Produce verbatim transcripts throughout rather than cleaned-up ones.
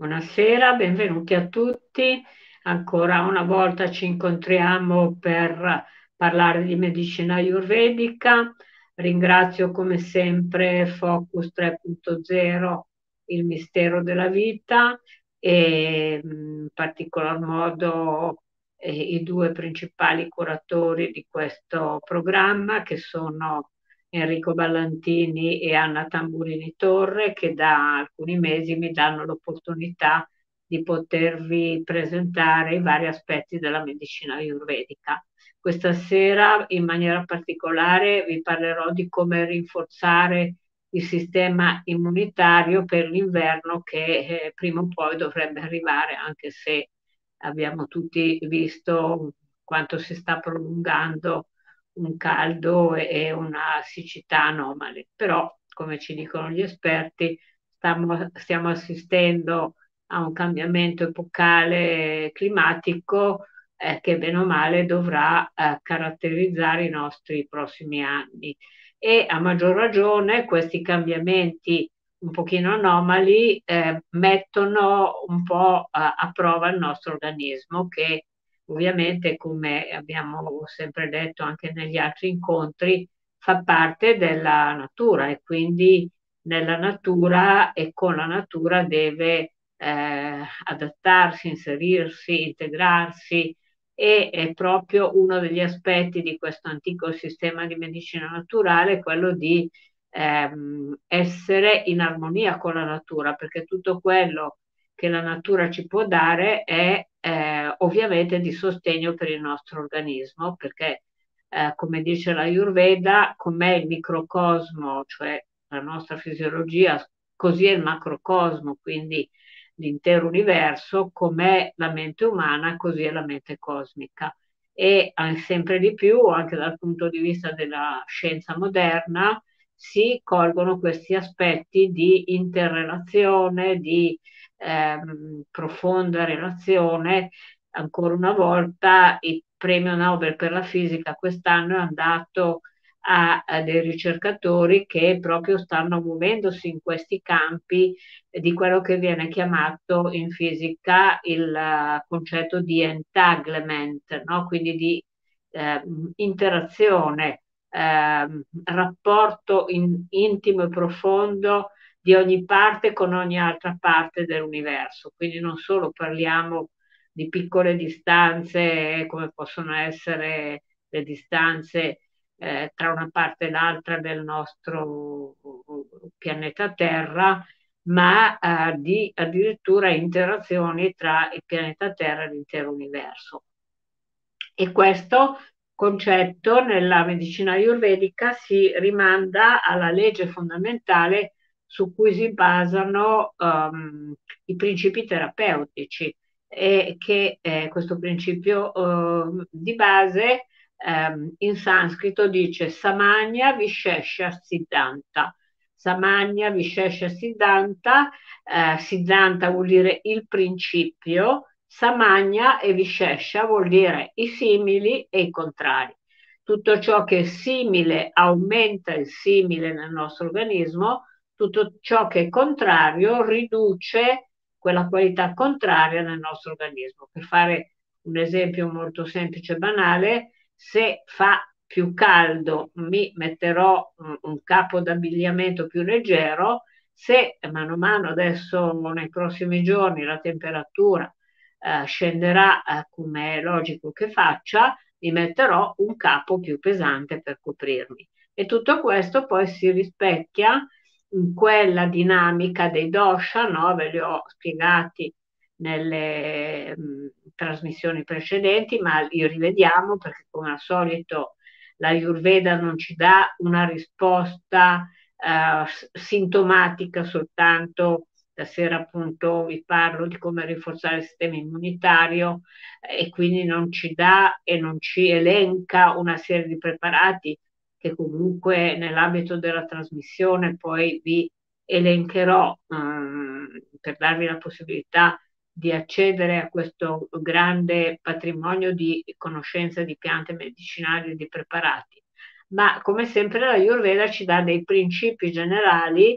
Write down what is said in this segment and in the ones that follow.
Buonasera, benvenuti a tutti. Ancora una volta ci incontriamo per parlare di medicina ayurvedica. Ringrazio come sempre Focus tre punto zero, il mistero della vita, e in particolar modo eh, i due principali curatori di questo programma, che sono Enrico Ballantini e Anna Tamburini Torre, che da alcuni mesi mi danno l'opportunità di potervi presentare i vari aspetti della medicina ayurvedica. Questa sera, in maniera particolare, vi parlerò di come rinforzare il sistema immunitario per l'inverno che eh, prima o poi dovrebbe arrivare, anche se abbiamo tutti visto quanto si sta prolungando un caldo e una siccità anomali. Però, come ci dicono gli esperti, stiamo, stiamo assistendo a un cambiamento epocale climatico eh, che bene o male dovrà eh, caratterizzare i nostri prossimi anni. E a maggior ragione questi cambiamenti un pochino anomali eh, mettono un po' a, a prova il nostro organismo, che ovviamente, come abbiamo sempre detto anche negli altri incontri, fa parte della natura e quindi nella natura e con la natura deve eh, adattarsi, inserirsi, integrarsi, e è proprio uno degli aspetti di questo antico sistema di medicina naturale quello di ehm, essere in armonia con la natura, perché tutto quello che la natura ci può dare è eh, ovviamente di sostegno per il nostro organismo, perché eh, come dice la Ayurveda, com'è il microcosmo, cioè la nostra fisiologia, così è il macrocosmo, quindi l'intero universo, com'è la mente umana, così è la mente cosmica. E eh, sempre di più, anche dal punto di vista della scienza moderna, si colgono questi aspetti di interrelazione, di ehm, profonda relazione. Ancora una volta il premio Nobel per la fisica quest'anno è andato a, a dei ricercatori che proprio stanno muovendosi in questi campi di quello che viene chiamato in fisica il uh, concetto di entanglement, no? Quindi di eh, interazione, eh, rapporto in, intimo e profondo di ogni parte con ogni altra parte dell'universo. Quindi non solo parliamo di piccole distanze come possono essere le distanze eh, tra una parte e l'altra del nostro pianeta Terra, ma eh, di addirittura interazioni tra il pianeta Terra e l'intero universo. E questo concetto nella medicina ayurvedica si rimanda alla legge fondamentale su cui si basano um, i principi terapeutici, e che eh, questo principio uh, di base um, in sanscrito dice Samanya Vishesha Siddhanta. Samanya Vishesha Siddhanta, eh, Siddhanta vuol dire il principio, Samanya e Vishesha vuol dire i simili e i contrari. Tutto ciò che è simile aumenta il simile nel nostro organismo, tutto ciò che è contrario riduce quella qualità contraria nel nostro organismo. Per fare un esempio molto semplice e banale, se fa più caldo mi metterò un, un capo d'abbigliamento più leggero, se mano a mano adesso nei prossimi giorni la temperatura eh, scenderà eh, come è logico che faccia, mi metterò un capo più pesante per coprirmi. E tutto questo poi si rispecchia in quella dinamica dei dosha, no? Ve li ho spiegati nelle mh, trasmissioni precedenti, ma li rivediamo perché come al solito la Ayurveda non ci dà una risposta eh, sintomatica soltanto. Stasera appunto vi parlo di come rinforzare il sistema immunitario e quindi non ci dà e non ci elenca una serie di preparati che comunque nell'ambito della trasmissione poi vi elencherò um, per darvi la possibilità di accedere a questo grande patrimonio di conoscenza di piante medicinali e di preparati. Ma come sempre la Ayurveda ci dà dei principi generali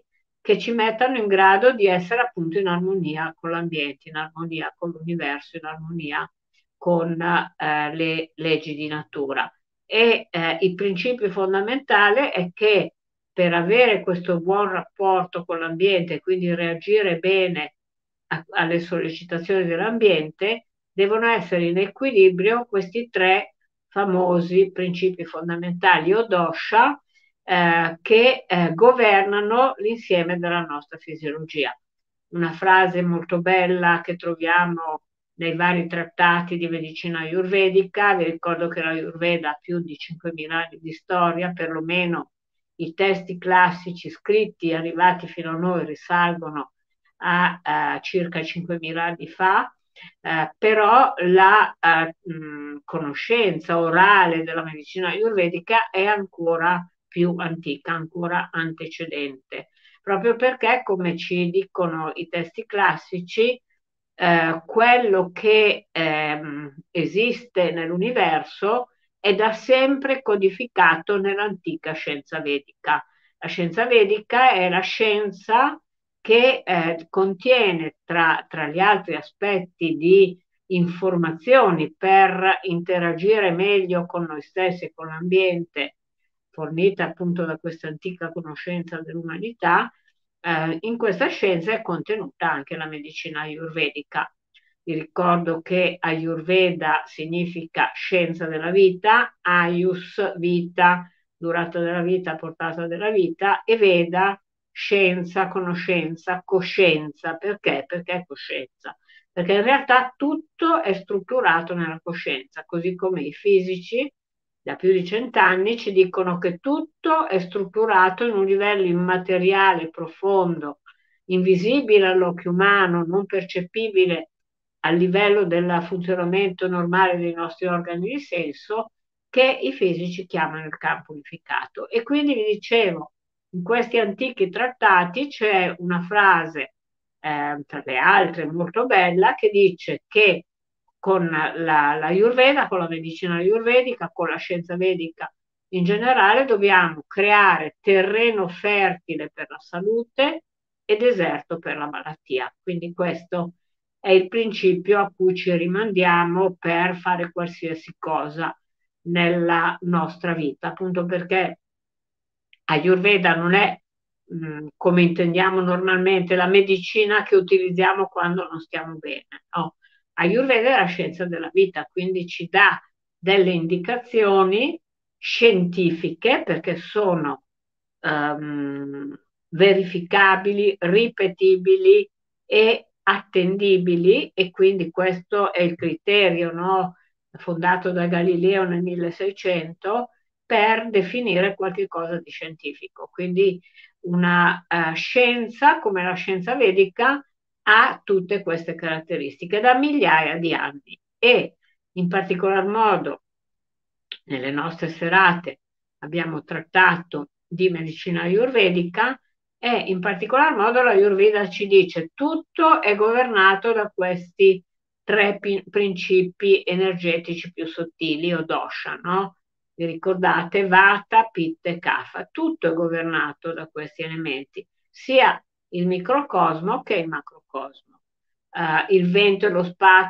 che ci mettano in grado di essere appunto in armonia con l'ambiente, in armonia con l'universo, in armonia con eh, le leggi di natura. E eh, il principio fondamentale è che per avere questo buon rapporto con l'ambiente, quindi reagire bene a, alle sollecitazioni dell'ambiente, devono essere in equilibrio questi tre famosi principi fondamentali o dosha eh, che eh, governano l'insieme della nostra fisiologia. Una frase molto bella che troviamo nei vari trattati di medicina ayurvedica. Vi ricordo che l'Ayurveda ha più di cinquemila anni di storia, perlomeno i testi classici scritti arrivati fino a noi risalgono a, a circa cinquemila anni fa, eh, però la eh, mh, conoscenza orale della medicina ayurvedica è ancora più antica, ancora antecedente, proprio perché, come ci dicono i testi classici, eh, quello che ehm, esiste nell'universo è da sempre codificato nell'antica scienza vedica. La scienza vedica è la scienza che eh, contiene tra, tra gli altri aspetti di informazioni per interagire meglio con noi stessi e con l'ambiente, fornita appunto da questa antica conoscenza dell'umanità. Eh, in questa scienza è contenuta anche la medicina ayurvedica. Vi ricordo che Ayurveda significa scienza della vita, Ayus vita, durata della vita, portata della vita, e Veda scienza, conoscenza, coscienza. Perché? Perché è coscienza. Perché in realtà tutto è strutturato nella coscienza, così come i fisici da più di cent'anni ci dicono che tutto è strutturato in un livello immateriale, profondo, invisibile all'occhio umano, non percepibile a livello del funzionamento normale dei nostri organi di senso, che i fisici chiamano il campo unificato. E quindi vi dicevo, in questi antichi trattati c'è una frase, eh, tra le altre molto bella, che dice che con la, la Ayurveda, con la medicina ayurvedica, con la scienza vedica in generale, dobbiamo creare terreno fertile per la salute e deserto per la malattia. Quindi questo è il principio a cui ci rimandiamo per fare qualsiasi cosa nella nostra vita, appunto perché Ayurveda non è mh, come intendiamo normalmente la medicina che utilizziamo quando non stiamo bene. No. Ayurveda è la scienza della vita, quindi ci dà delle indicazioni scientifiche perché sono um, verificabili, ripetibili e attendibili, e quindi questo è il criterio, no, fondato da Galileo nel milleseicento per definire qualche cosa di scientifico. Quindi una uh, scienza come la scienza vedica ha tutte queste caratteristiche da migliaia di anni, e in particolar modo nelle nostre serate abbiamo trattato di medicina ayurvedica, e in particolar modo la Ayurveda ci dice tutto è governato da questi tre pi- principi energetici più sottili o dosha, no? Vi ricordate? Vata, Pitta e Kapha. Tutto è governato da questi elementi, sia il microcosmo che il macrocosmo. Uh, il vento e lo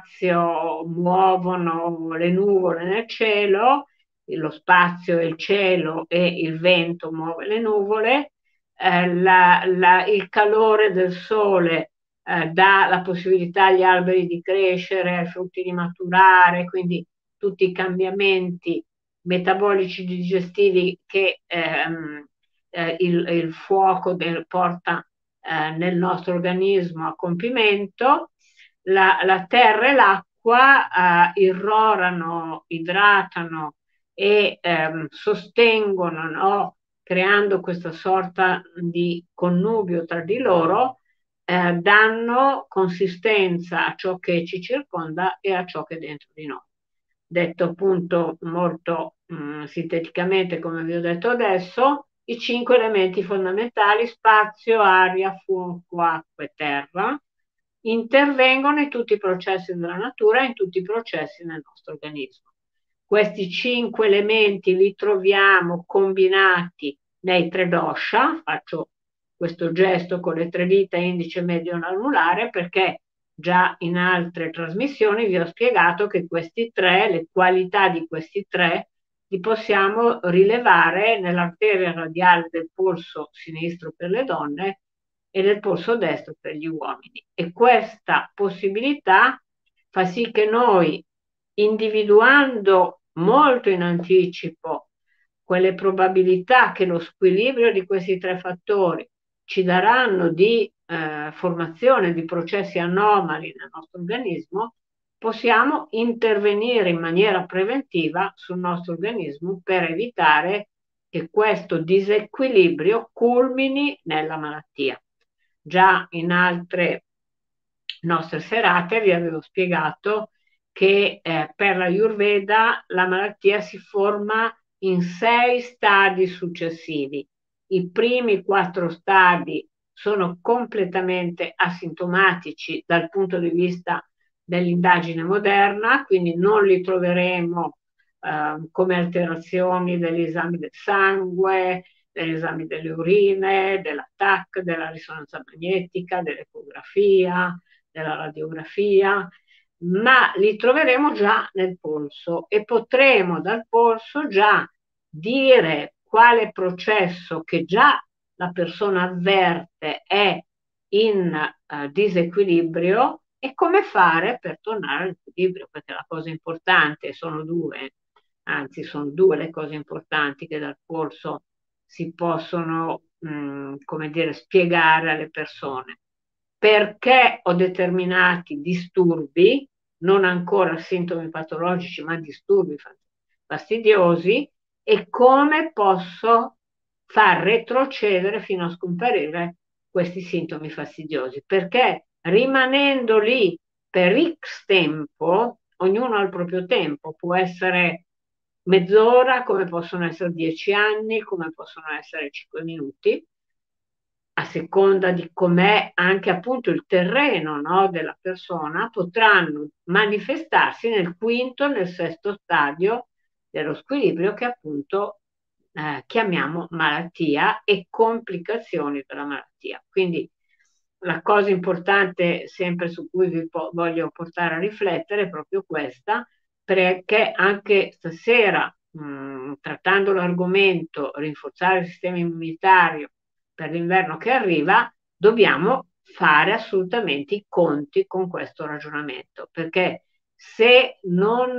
spazio muovono le nuvole nel cielo, lo spazio e il cielo, e il vento muove le nuvole, eh, la, la, il calore del sole eh, dà la possibilità agli alberi di crescere, ai frutti di maturare, quindi tutti i cambiamenti metabolici digestivi che ehm, eh, il, il fuoco del, porta eh, nel nostro organismo a compimento. La, la terra e l'acqua eh, irrorano, idratano e ehm, sostengono, no, creando questa sorta di connubio tra di loro, eh, danno consistenza a ciò che ci circonda e a ciò che è dentro di noi. Detto appunto molto mh, sinteticamente, come vi ho detto adesso, i cinque elementi fondamentali, spazio, aria, fuoco, acqua e terra, intervengono in tutti i processi della natura e in tutti i processi nel nostro organismo. Questi cinque elementi li troviamo combinati nei tre dosha, faccio questo gesto con le tre dita, indice, medio e anulare, perché già in altre trasmissioni vi ho spiegato che questi tre, le qualità di questi tre, li possiamo rilevare nell'arteria radiale del polso sinistro per le donne e del polso destro per gli uomini. E questa possibilità fa sì che noi, individuando molto in anticipo quelle probabilità che lo squilibrio di questi tre fattori ci daranno di eh, formazione di processi anomali nel nostro organismo, possiamo intervenire in maniera preventiva sul nostro organismo per evitare che questo disequilibrio culmini nella malattia. Già in altre nostre serate vi avevo spiegato che eh, per la Ayurveda la malattia si forma in sei stadi successivi. I primi quattro stadi sono completamente asintomatici dal punto di vista dell'indagine moderna, quindi non li troveremo eh, come alterazioni degli esami del sangue, degli esami delle urine, della T A C, della risonanza magnetica, dell'ecografia, della radiografia, ma li troveremo già nel polso e potremo dal polso già dire quale processo che già la persona avverte è in uh, disequilibrio e come fare per tornare all'equilibrio, perché la cosa importante sono due, anzi sono due le cose importanti che dal polso si possono, mh, come dire, spiegare alle persone. Perché ho determinati disturbi, non ancora sintomi patologici, ma disturbi fastidiosi, e come posso far retrocedere fino a scomparire questi sintomi fastidiosi. Perché rimanendo lì per X tempo, ognuno ha il proprio tempo, può essere mezz'ora, come possono essere dieci anni, come possono essere cinque minuti, a seconda di com'è anche appunto il terreno, no, della persona, potranno manifestarsi nel quinto, nel sesto stadio dello squilibrio che appunto eh, chiamiamo malattia e complicazioni della malattia. Quindi la cosa importante sempre su cui vi po- voglio portare a riflettere è proprio questa, perché anche stasera, mh, trattando l'argomento rinforzare il sistema immunitario per l'inverno che arriva, dobbiamo fare assolutamente i conti con questo ragionamento, perché se non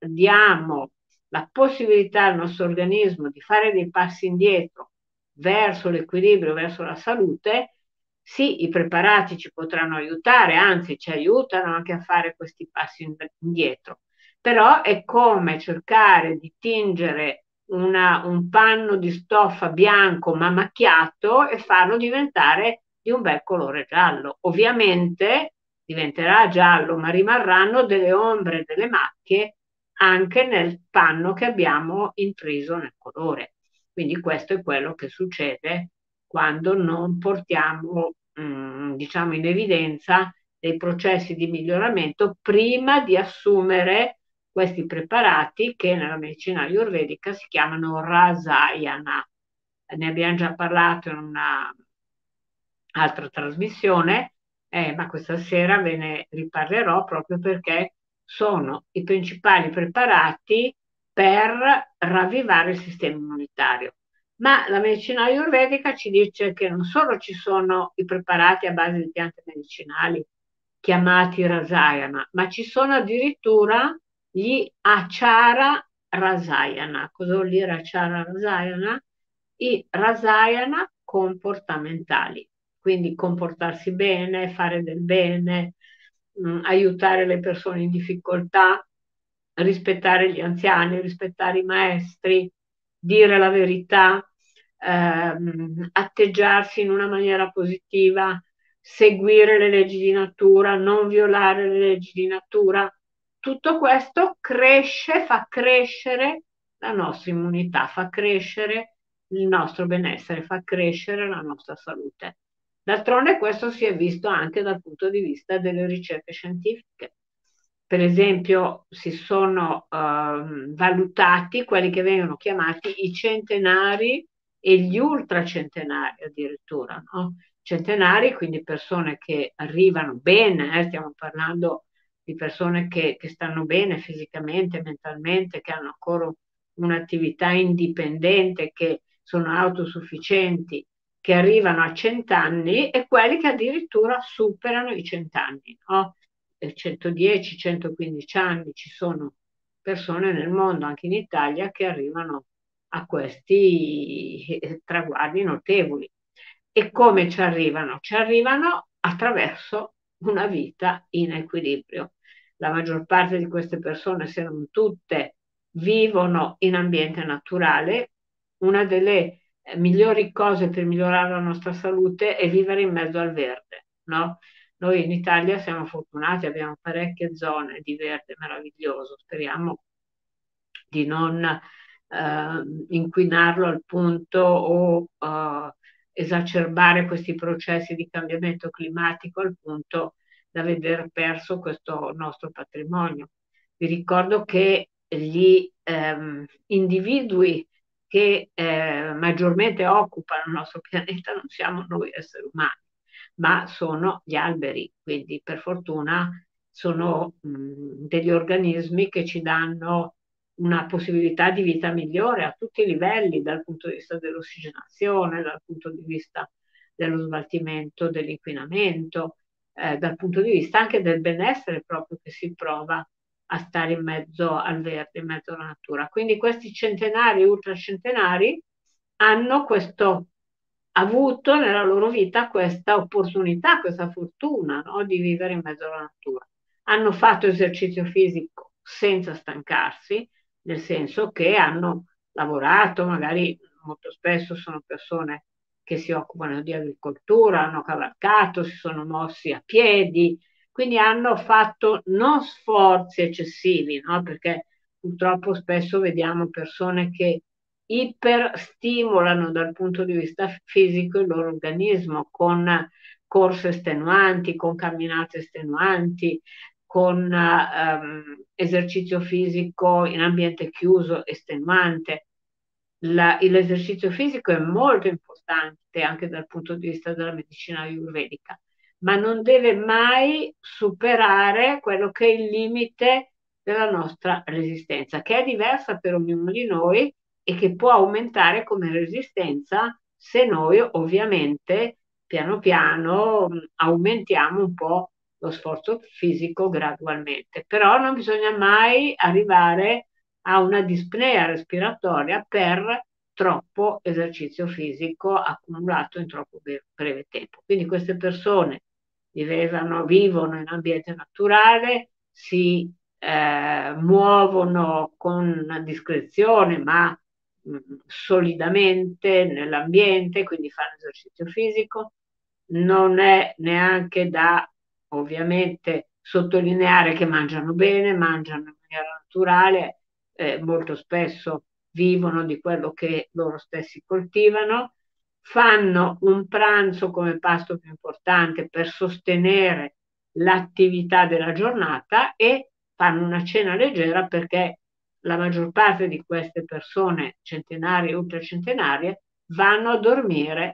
diamo la possibilità al nostro organismo di fare dei passi indietro verso l'equilibrio, verso la salute, sì, i preparati ci potranno aiutare, anzi ci aiutano anche a fare questi passi indietro, però è come cercare di tingere una, un panno di stoffa bianco ma macchiato e farlo diventare di un bel colore giallo. Ovviamente diventerà giallo, ma rimarranno delle ombre, delle macchie anche nel panno che abbiamo intriso nel colore. Quindi questo è quello che succede quando non portiamo, mh, diciamo, in evidenza dei processi di miglioramento prima di assumere questi preparati che nella medicina ayurvedica si chiamano rasayana. Ne abbiamo già parlato in un'altra trasmissione, eh, ma questa sera ve ne riparlerò proprio perché sono i principali preparati per ravvivare il sistema immunitario. Ma la medicina ayurvedica ci dice che non solo ci sono i preparati a base di piante medicinali chiamati rasayana, ma ci sono addirittura gli achara rasayana. Cosa vuol dire achara rasayana? I rasayana comportamentali, quindi comportarsi bene, fare del bene, mh, aiutare le persone in difficoltà, rispettare gli anziani, rispettare i maestri, dire la verità, ehm, atteggiarsi in una maniera positiva, seguire le leggi di natura, non violare le leggi di natura. Tutto questo cresce, fa crescere la nostra immunità, fa crescere il nostro benessere, fa crescere la nostra salute. D'altronde questo si è visto anche dal punto di vista delle ricerche scientifiche. Per esempio, si sono uh, valutati quelli che vengono chiamati i centenari e gli ultracentenari addirittura, no? Centenari, quindi persone che arrivano bene, eh, stiamo parlando di persone che, che stanno bene fisicamente, mentalmente, che hanno ancora un'attività indipendente, che sono autosufficienti, che arrivano a cent'anni e quelli che addirittura superano i cent'anni, no? centodieci, centoquindici anni, ci sono persone nel mondo, anche in Italia, che arrivano a questi eh, traguardi notevoli. E come ci arrivano? Ci arrivano attraverso una vita in equilibrio. La maggior parte di queste persone, se non tutte, vivono in ambiente naturale. Una delle eh, migliori cose per migliorare la nostra salute è vivere in mezzo al verde, no? Noi in Italia siamo fortunati, abbiamo parecchie zone di verde meraviglioso, speriamo di non eh, inquinarlo al punto o eh, esacerbare questi processi di cambiamento climatico al punto da veder perso questo nostro patrimonio. Vi ricordo che gli ehm, individui che eh, maggiormente occupano il nostro pianeta non siamo noi esseri umani, ma sono gli alberi, quindi per fortuna sono mh, degli organismi che ci danno una possibilità di vita migliore a tutti i livelli, dal punto di vista dell'ossigenazione, dal punto di vista dello smaltimento dell'inquinamento, eh, dal punto di vista anche del benessere proprio che si prova a stare in mezzo al verde, in mezzo alla natura. Quindi questi centenari, ultracentenari, hanno questo, avuto nella loro vita questa opportunità, questa fortuna, no, di vivere in mezzo alla natura. Hanno fatto esercizio fisico senza stancarsi, nel senso che hanno lavorato, magari molto spesso sono persone che si occupano di agricoltura, hanno cavalcato, si sono mossi a piedi, quindi hanno fatto non sforzi eccessivi, no? Perché purtroppo spesso vediamo persone che iperstimolano dal punto di vista fisico il loro organismo con corse estenuanti, con camminate estenuanti, con ehm, esercizio fisico in ambiente chiuso estenuante. La, l'esercizio fisico è molto importante anche dal punto di vista della medicina ayurvedica, ma non deve mai superare quello che è il limite della nostra resistenza, che è diversa per ognuno di noi e che può aumentare come resistenza se noi ovviamente piano piano aumentiamo un po' lo sforzo fisico gradualmente. Però non bisogna mai arrivare a una dispnea respiratoria per troppo esercizio fisico accumulato in troppo breve tempo. Quindi queste persone vivevano, vivono in ambiente naturale, si eh, muovono con discrezione, ma mh, solidamente nell'ambiente, quindi fanno esercizio fisico. Non è neanche da ovviamente sottolineare che mangiano bene, mangiano in maniera naturale, eh, molto spesso vivono di quello che loro stessi coltivano, fanno un pranzo come pasto più importante per sostenere l'attività della giornata e fanno una cena leggera perché la maggior parte di queste persone centenarie e ultracentenarie vanno a dormire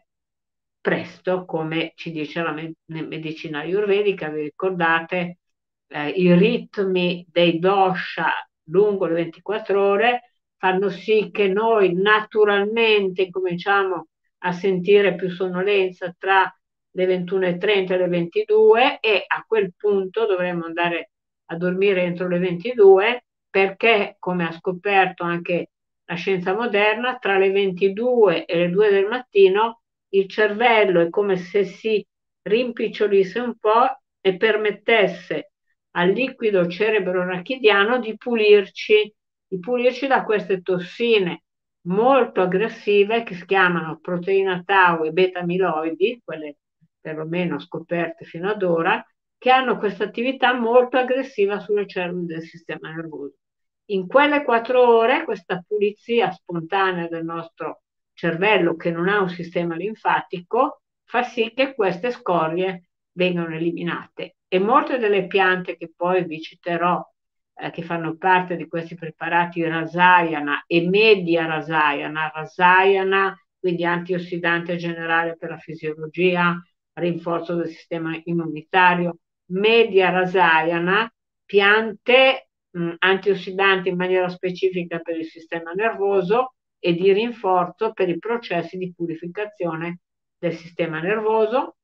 presto, come ci dice la me- medicina ayurvedica. Vi ricordate eh, i ritmi dei dosha lungo le ventiquattro ore fanno sì che noi naturalmente cominciamo a sentire più sonnolenza tra le ventuno e trenta e le ventidue e a quel punto dovremmo andare a dormire entro le ventidue perché, come ha scoperto anche la scienza moderna, tra le ventidue e le due del mattino il cervello è come se si rimpicciolisse un po' e permettesse al liquido cerebro-rachidiano di pulirci, di pulirci da queste tossine molto aggressive che si chiamano proteina tau e beta-amiloidi, quelle perlomeno scoperte fino ad ora, che hanno questa attività molto aggressiva sulle cellule del sistema nervoso. In quelle quattro ore questa pulizia spontanea del nostro cervello, che non ha un sistema linfatico, fa sì che queste scorie vengano eliminate. E molte delle piante che poi vi citerò, eh, che fanno parte di questi preparati Rasayana e Media Rasayana, Rasayana quindi antiossidanti generale per la fisiologia, rinforzo del sistema immunitario, media rasayana, piante mh, antiossidanti in maniera specifica per il sistema nervoso e di rinforzo per i processi di purificazione del sistema nervoso.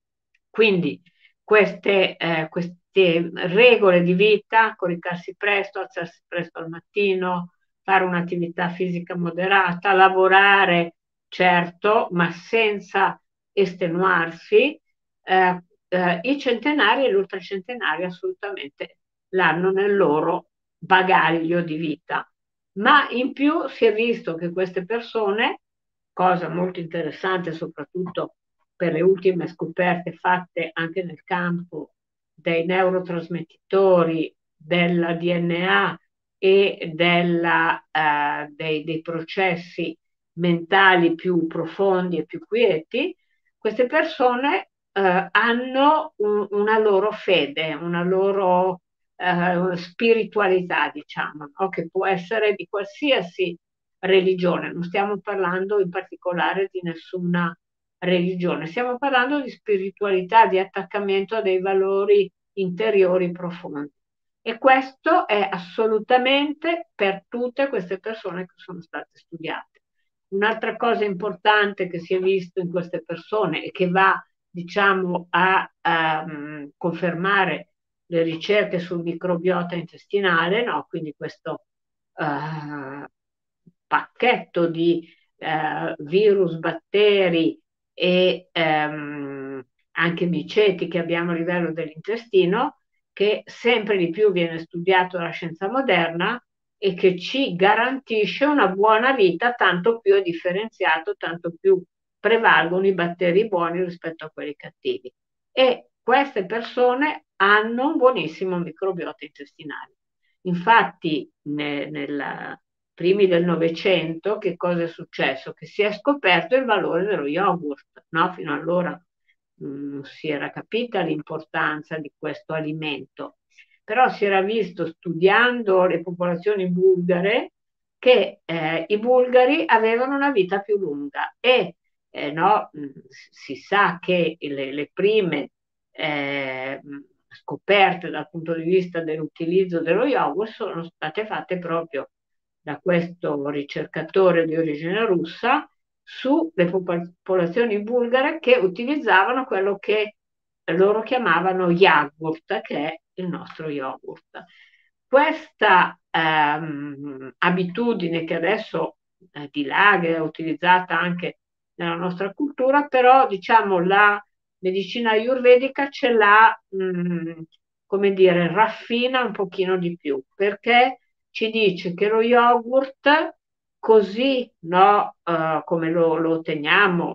Quindi queste, eh, queste regole di vita, coricarsi presto, alzarsi presto al mattino, fare un'attività fisica moderata, lavorare, certo, ma senza estenuarsi, eh, eh, i centenari e gli ultracentenari assolutamente l'hanno nel loro bagaglio di vita. Ma in più si è visto che queste persone, cosa molto interessante soprattutto per le ultime scoperte fatte anche nel campo dei neurotrasmettitori, del D N A e della, eh, dei, dei processi mentali più profondi e più quieti, queste persone eh, hanno un, una loro fede, una loro eh, spiritualità, diciamo, no? Che può essere di qualsiasi religione. Non stiamo parlando in particolare di nessuna religione, stiamo parlando di spiritualità, di attaccamento a dei valori interiori profondi. E questo è assolutamente per tutte queste persone che sono state studiate. Un'altra cosa importante che si è visto in queste persone e che va, diciamo, a, a um, confermare le ricerche sul microbiota intestinale, no? Quindi questo uh, pacchetto di uh, virus, batteri e um, anche miceti che abbiamo a livello dell'intestino, che sempre di più viene studiato dalla scienza moderna e che ci garantisce una buona vita, tanto più è differenziato, tanto più prevalgono i batteri buoni rispetto a quelli cattivi. E queste persone hanno un buonissimo microbiota intestinale. Infatti, ne, nel primi del Novecento, che cosa è successo? Che si è scoperto il valore dello yogurt, no? Fino allora non si era capita l'importanza di questo alimento, però si era visto studiando le popolazioni bulgare che eh, i bulgari avevano una vita più lunga e eh, no, si sa che le, le prime eh, scoperte dal punto di vista dell'utilizzo dello yogurt sono state fatte proprio da questo ricercatore di origine russa sulle popolazioni bulgare che utilizzavano quello che loro chiamavano yogurt, che è il nostro yogurt. Questa ehm, abitudine che adesso eh, dilaga, è utilizzata anche nella nostra cultura, però diciamo la medicina ayurvedica ce l'ha, mh, come dire, raffina un pochino di più, perché ci dice che lo yogurt così, no, uh, come lo, lo otteniamo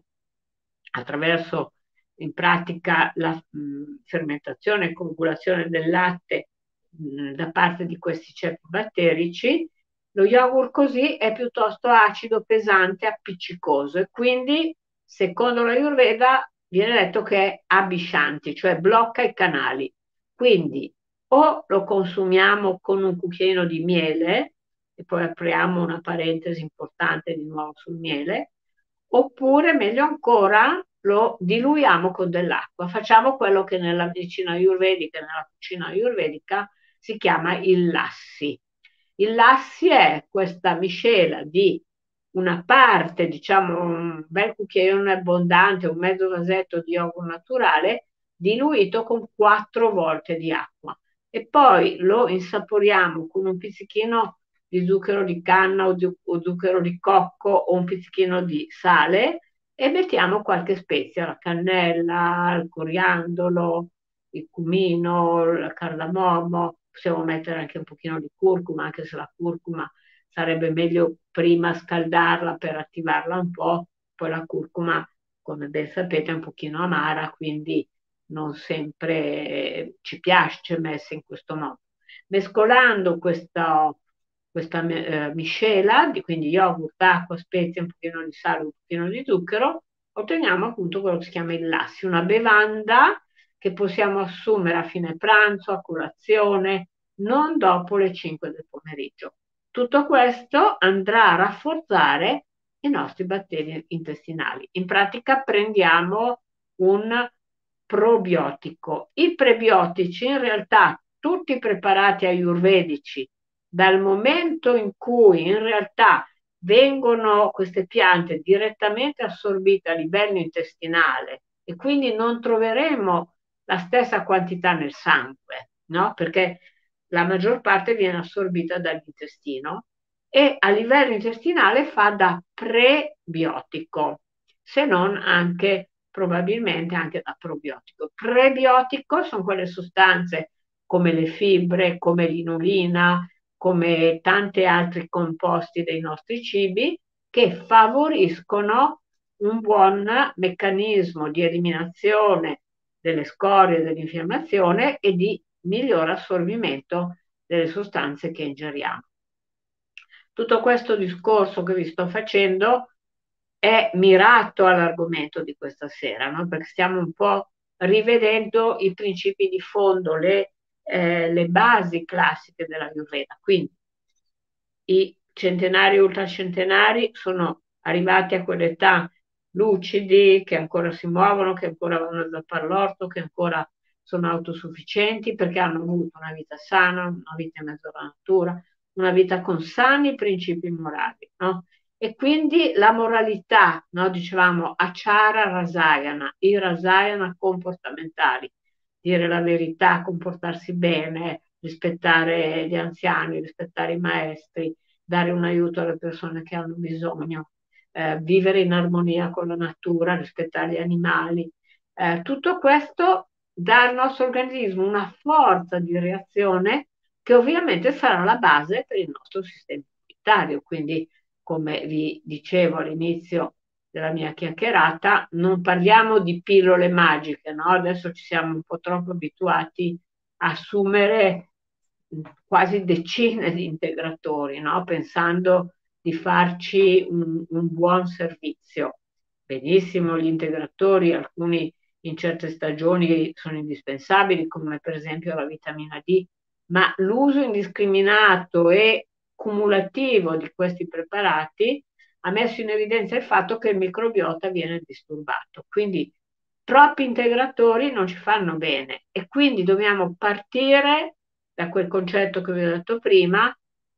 attraverso in pratica la mh, fermentazione e coagulazione del latte mh, da parte di questi ceppi batterici, lo yogurt così è piuttosto acido, pesante, appiccicoso e quindi, secondo la Ayurveda, viene detto che è abiscianti, cioè blocca i canali. Quindi o lo consumiamo con un cucchiaino di miele, e poi apriamo una parentesi importante di nuovo sul miele, oppure meglio ancora lo diluiamo con dell'acqua. Facciamo quello che nella medicina ayurvedica, nella cucina ayurvedica si chiama il lassi. Il lassi è questa miscela di una parte, diciamo un bel cucchiaione abbondante, un mezzo vasetto di yogurt naturale, diluito con quattro volte di acqua. E poi lo insaporiamo con un pizzichino di zucchero di canna o, o zucchero di cocco o un pizzichino di sale e mettiamo qualche spezia, la cannella, il coriandolo, il cumino, il cardamomo, possiamo mettere anche un pochino di curcuma, anche se la curcuma sarebbe meglio prima scaldarla per attivarla un po', poi la curcuma, come ben sapete, è un pochino amara, quindi non sempre ci piace messa in questo modo. Mescolando questa, questa eh, miscela, di, quindi yogurt, acqua, spezie, un pochino di sale, un pochino di zucchero, otteniamo appunto quello che si chiama il lassi, una bevanda che possiamo assumere a fine pranzo, a colazione, non dopo le cinque del pomeriggio. Tutto questo andrà a rafforzare i nostri batteri intestinali. In pratica prendiamo un probiotico. I prebiotici, in realtà, tutti i preparati ayurvedici, dal momento in cui in realtà vengono queste piante direttamente assorbite a livello intestinale e quindi non troveremo la stessa quantità nel sangue, no? Perché la maggior parte viene assorbita dall'intestino e a livello intestinale fa da prebiotico, se non anche probabilmente anche da probiotico. Prebiotico sono quelle sostanze come le fibre, come l'inulina, come tanti altri composti dei nostri cibi che favoriscono un buon meccanismo di eliminazione delle scorie dell'infiammazione e di miglior assorbimento delle sostanze che ingeriamo. Tutto questo discorso che vi sto facendo è mirato all'argomento di questa sera, no? Perché stiamo un po' rivedendo i principi di fondo, le, eh, le basi classiche della Ayurveda. Quindi i centenari e ultracentenari sono arrivati a quell'età lucidi, che ancora si muovono, che ancora vanno a zappare l'orto, che ancora sono autosufficienti perché hanno avuto una vita sana, una vita in mezzo alla natura, una vita con sani principi morali, no? E quindi la moralità, no? Dicevamo achara rasayana, i rasayana comportamentali, dire la verità, comportarsi bene, rispettare gli anziani, rispettare i maestri, dare un aiuto alle persone che hanno bisogno, eh, vivere in armonia con la natura, rispettare gli animali. Eh, tutto questo dà al nostro organismo una forza di reazione che ovviamente sarà la base per il nostro sistema immunitario. Quindi, come vi dicevo all'inizio della mia chiacchierata, non parliamo di pillole magiche, no? Adesso ci siamo un po' troppo abituati a assumere quasi decine di integratori, no? Pensando di farci un, un buon servizio. Benissimo gli integratori, alcuni in certe stagioni sono indispensabili, come per esempio la vitamina D, ma l'uso indiscriminato e cumulativo di questi preparati ha messo in evidenza il fatto che il microbiota viene disturbato. Quindi troppi integratori non ci fanno bene e quindi dobbiamo partire da quel concetto che vi ho detto prima,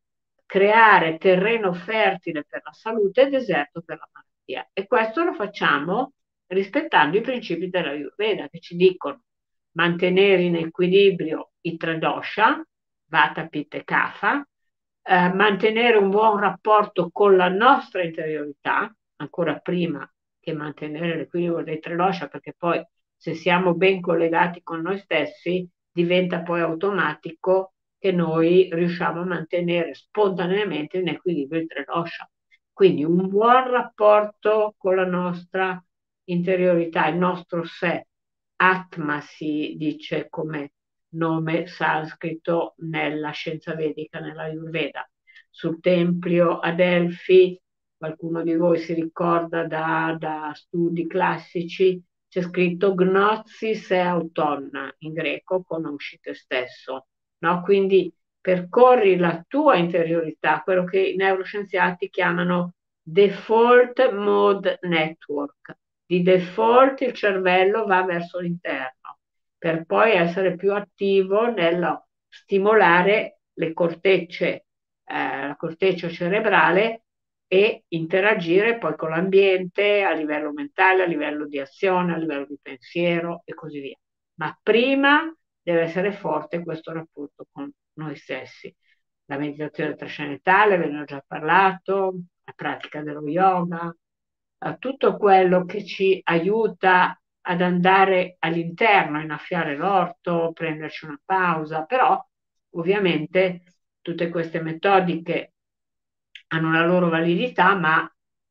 creare terreno fertile per la salute e deserto per la malattia. E questo lo facciamo rispettando i principi della Ayurveda che ci dicono mantenere in equilibrio i tre dosha, Vata, Pitta e Kapha, eh, mantenere un buon rapporto con la nostra interiorità, ancora prima che mantenere l'equilibrio dei tre dosha, perché poi se siamo ben collegati con noi stessi diventa poi automatico che noi riusciamo a mantenere spontaneamente in equilibrio i tre dosha. Quindi un buon rapporto con la nostra interiorità, il nostro sé, Atma si dice come nome sanscrito nella scienza vedica, nella Ayurveda. Sul tempio a Delfi, qualcuno di voi si ricorda da, da studi classici, c'è scritto Gnosis e Autonna, in greco conosci te stesso, no? Quindi percorri la tua interiorità, quello che i neuroscienziati chiamano default mode network. Di default il cervello va verso l'interno per poi essere più attivo nello stimolare le cortecce, eh, la corteccia cerebrale e interagire poi con l'ambiente a livello mentale, a livello di azione, a livello di pensiero e così via. Ma prima deve essere forte questo rapporto con noi stessi. La meditazione trascendentale, ve ne ho già parlato, la pratica dello yoga, eh, tutto quello che ci aiuta ad andare all'interno, innaffiare l'orto, prenderci una pausa, però ovviamente tutte queste metodiche hanno la loro validità, ma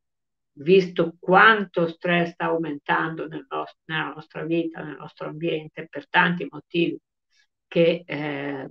visto quanto stress sta aumentando nel nostro, nella nostra vita, nel nostro ambiente, per tanti motivi che eh,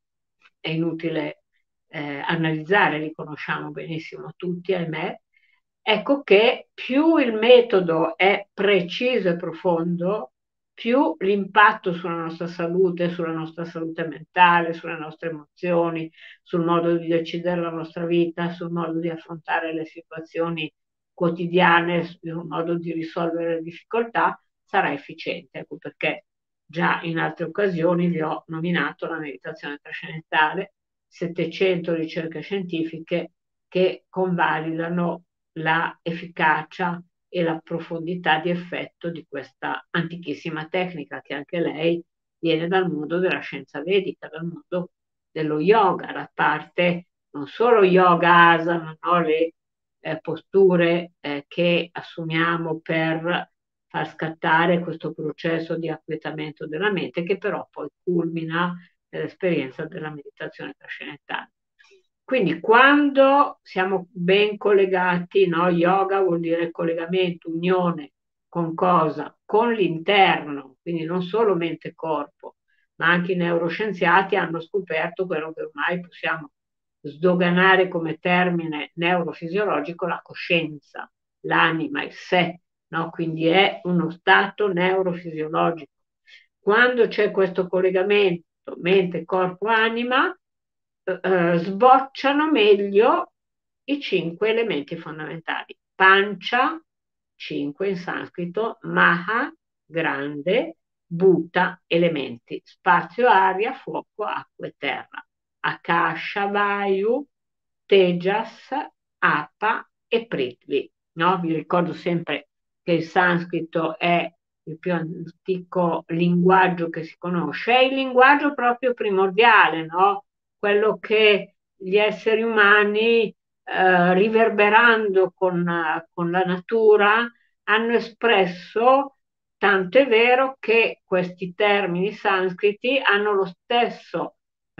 è inutile eh, analizzare, li conosciamo benissimo tutti, ahimè, ecco che più il metodo è preciso e profondo, più l'impatto sulla nostra salute, sulla nostra salute mentale, sulle nostre emozioni, sul modo di decidere la nostra vita, sul modo di affrontare le situazioni quotidiane, in un modo di risolvere le difficoltà, sarà efficiente. Ecco perché già in altre occasioni vi ho nominato la meditazione trascendentale, settecento ricerche scientifiche che convalidano la efficacia e la profondità di effetto di questa antichissima tecnica, che anche lei viene dal mondo della scienza vedica, dal mondo dello yoga, la parte non solo yoga asana, no? Le eh, posture eh, che assumiamo per far scattare questo processo di acquietamento della mente, che però poi culmina nell'esperienza della meditazione trascendentale. Quindi quando siamo ben collegati, no? Yoga vuol dire collegamento, unione con cosa? Con l'interno, quindi non solo mente e corpo, ma anche i neuroscienziati hanno scoperto quello che ormai possiamo sdoganare come termine neurofisiologico, la coscienza, l'anima, il sé, no? Quindi è uno stato neurofisiologico. Quando c'è questo collegamento mente, corpo, anima, eh, sbocciano meglio i cinque elementi fondamentali. Pancia, cinque in sanscrito, Maha, grande, Bhuta, elementi, spazio, aria, fuoco, acqua e terra. Akasha, Vayu, Tejas, Apa e Prithvi. No? Vi ricordo sempre che il sanscrito è il più antico linguaggio che si conosce, è il linguaggio proprio primordiale, no? Quello che gli esseri umani, eh, riverberando con, con la natura, hanno espresso, tanto è vero che questi termini sanscriti hanno lo stesso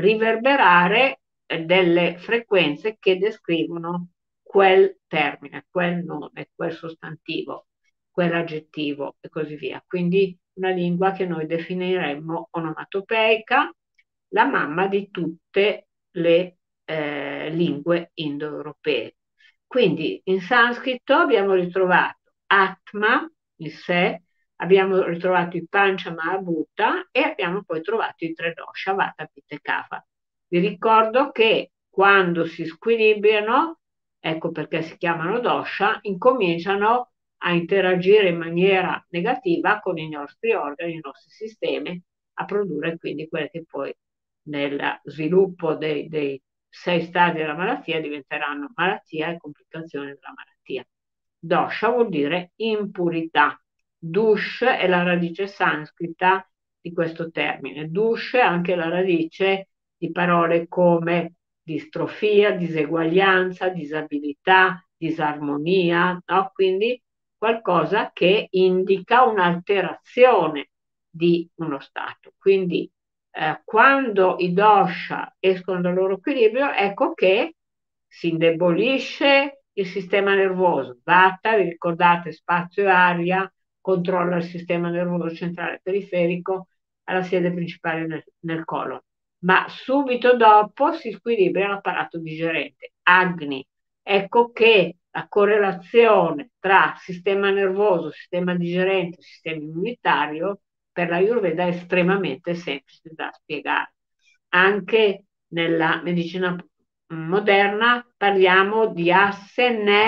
riverberare eh, delle frequenze che descrivono quel termine, quel nome, quel sostantivo, quell'aggettivo e così via. Quindi una lingua che noi definiremmo onomatopeica, la mamma di tutte le eh, lingue indoeuropee. Quindi in sanscrito abbiamo ritrovato Atma, il sé, abbiamo ritrovato i Pancha Mahabhuta e abbiamo poi trovato i tre dosha, Vata, Pitta e Kapha. Vi ricordo che quando si squilibrano, ecco perché si chiamano dosha, incominciano a interagire in maniera negativa con i nostri organi, i nostri sistemi, a produrre quindi quelle che poi nel sviluppo dei, dei sei stadi della malattia diventeranno malattia e complicazioni della malattia. Dosha vuol dire impurità. Dush è la radice sanscrita di questo termine. Dush è anche la radice di parole come distrofia, diseguaglianza, disabilità, disarmonia, no? Quindi qualcosa che indica un'alterazione di uno stato. Quindi eh, quando i dosha escono dal loro equilibrio, ecco che si indebolisce il sistema nervoso. Vata, vi ricordate, spazio e aria, controlla il sistema nervoso centrale periferico alla sede principale nel, nel colon. Ma subito dopo si squilibra l'apparato digerente. Agni. Ecco che la correlazione tra sistema nervoso, sistema digerente, sistema immunitario per la Ayurveda è estremamente semplice da spiegare. Anche nella medicina moderna parliamo di asse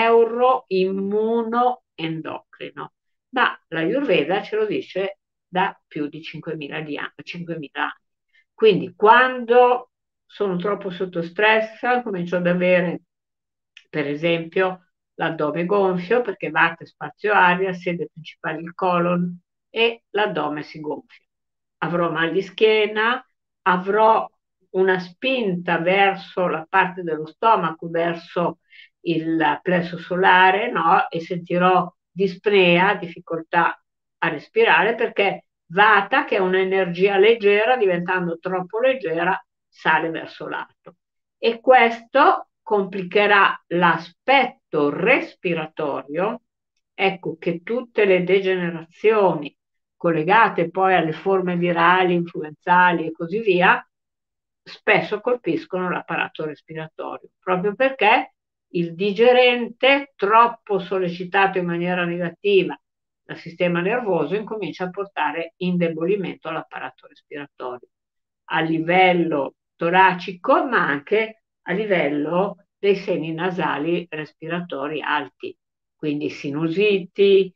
neuroimmunoendocrino, ma la Ayurveda ce lo dice da più di cinquemila anni. Quindi quando sono troppo sotto stress, comincio ad avere, per esempio, l'addome gonfio, perché vata spazio aria, sede principale il colon, e l'addome si gonfia. Avrò mal di schiena, avrò una spinta verso la parte dello stomaco, verso il plesso solare, no? E sentirò dispnea, difficoltà a respirare, perché vata, che è un'energia leggera, diventando troppo leggera, sale verso l'alto. E questo complicherà l'aspetto respiratorio. Ecco che tutte le degenerazioni collegate poi alle forme virali, influenzali e così via, spesso colpiscono l'apparato respiratorio, proprio perché il digerente, troppo sollecitato in maniera negativa dal sistema nervoso, incomincia a portare indebolimento all'apparato respiratorio, a livello toracico, ma anche a livello dei seni nasali respiratori alti. quindi sinusiti,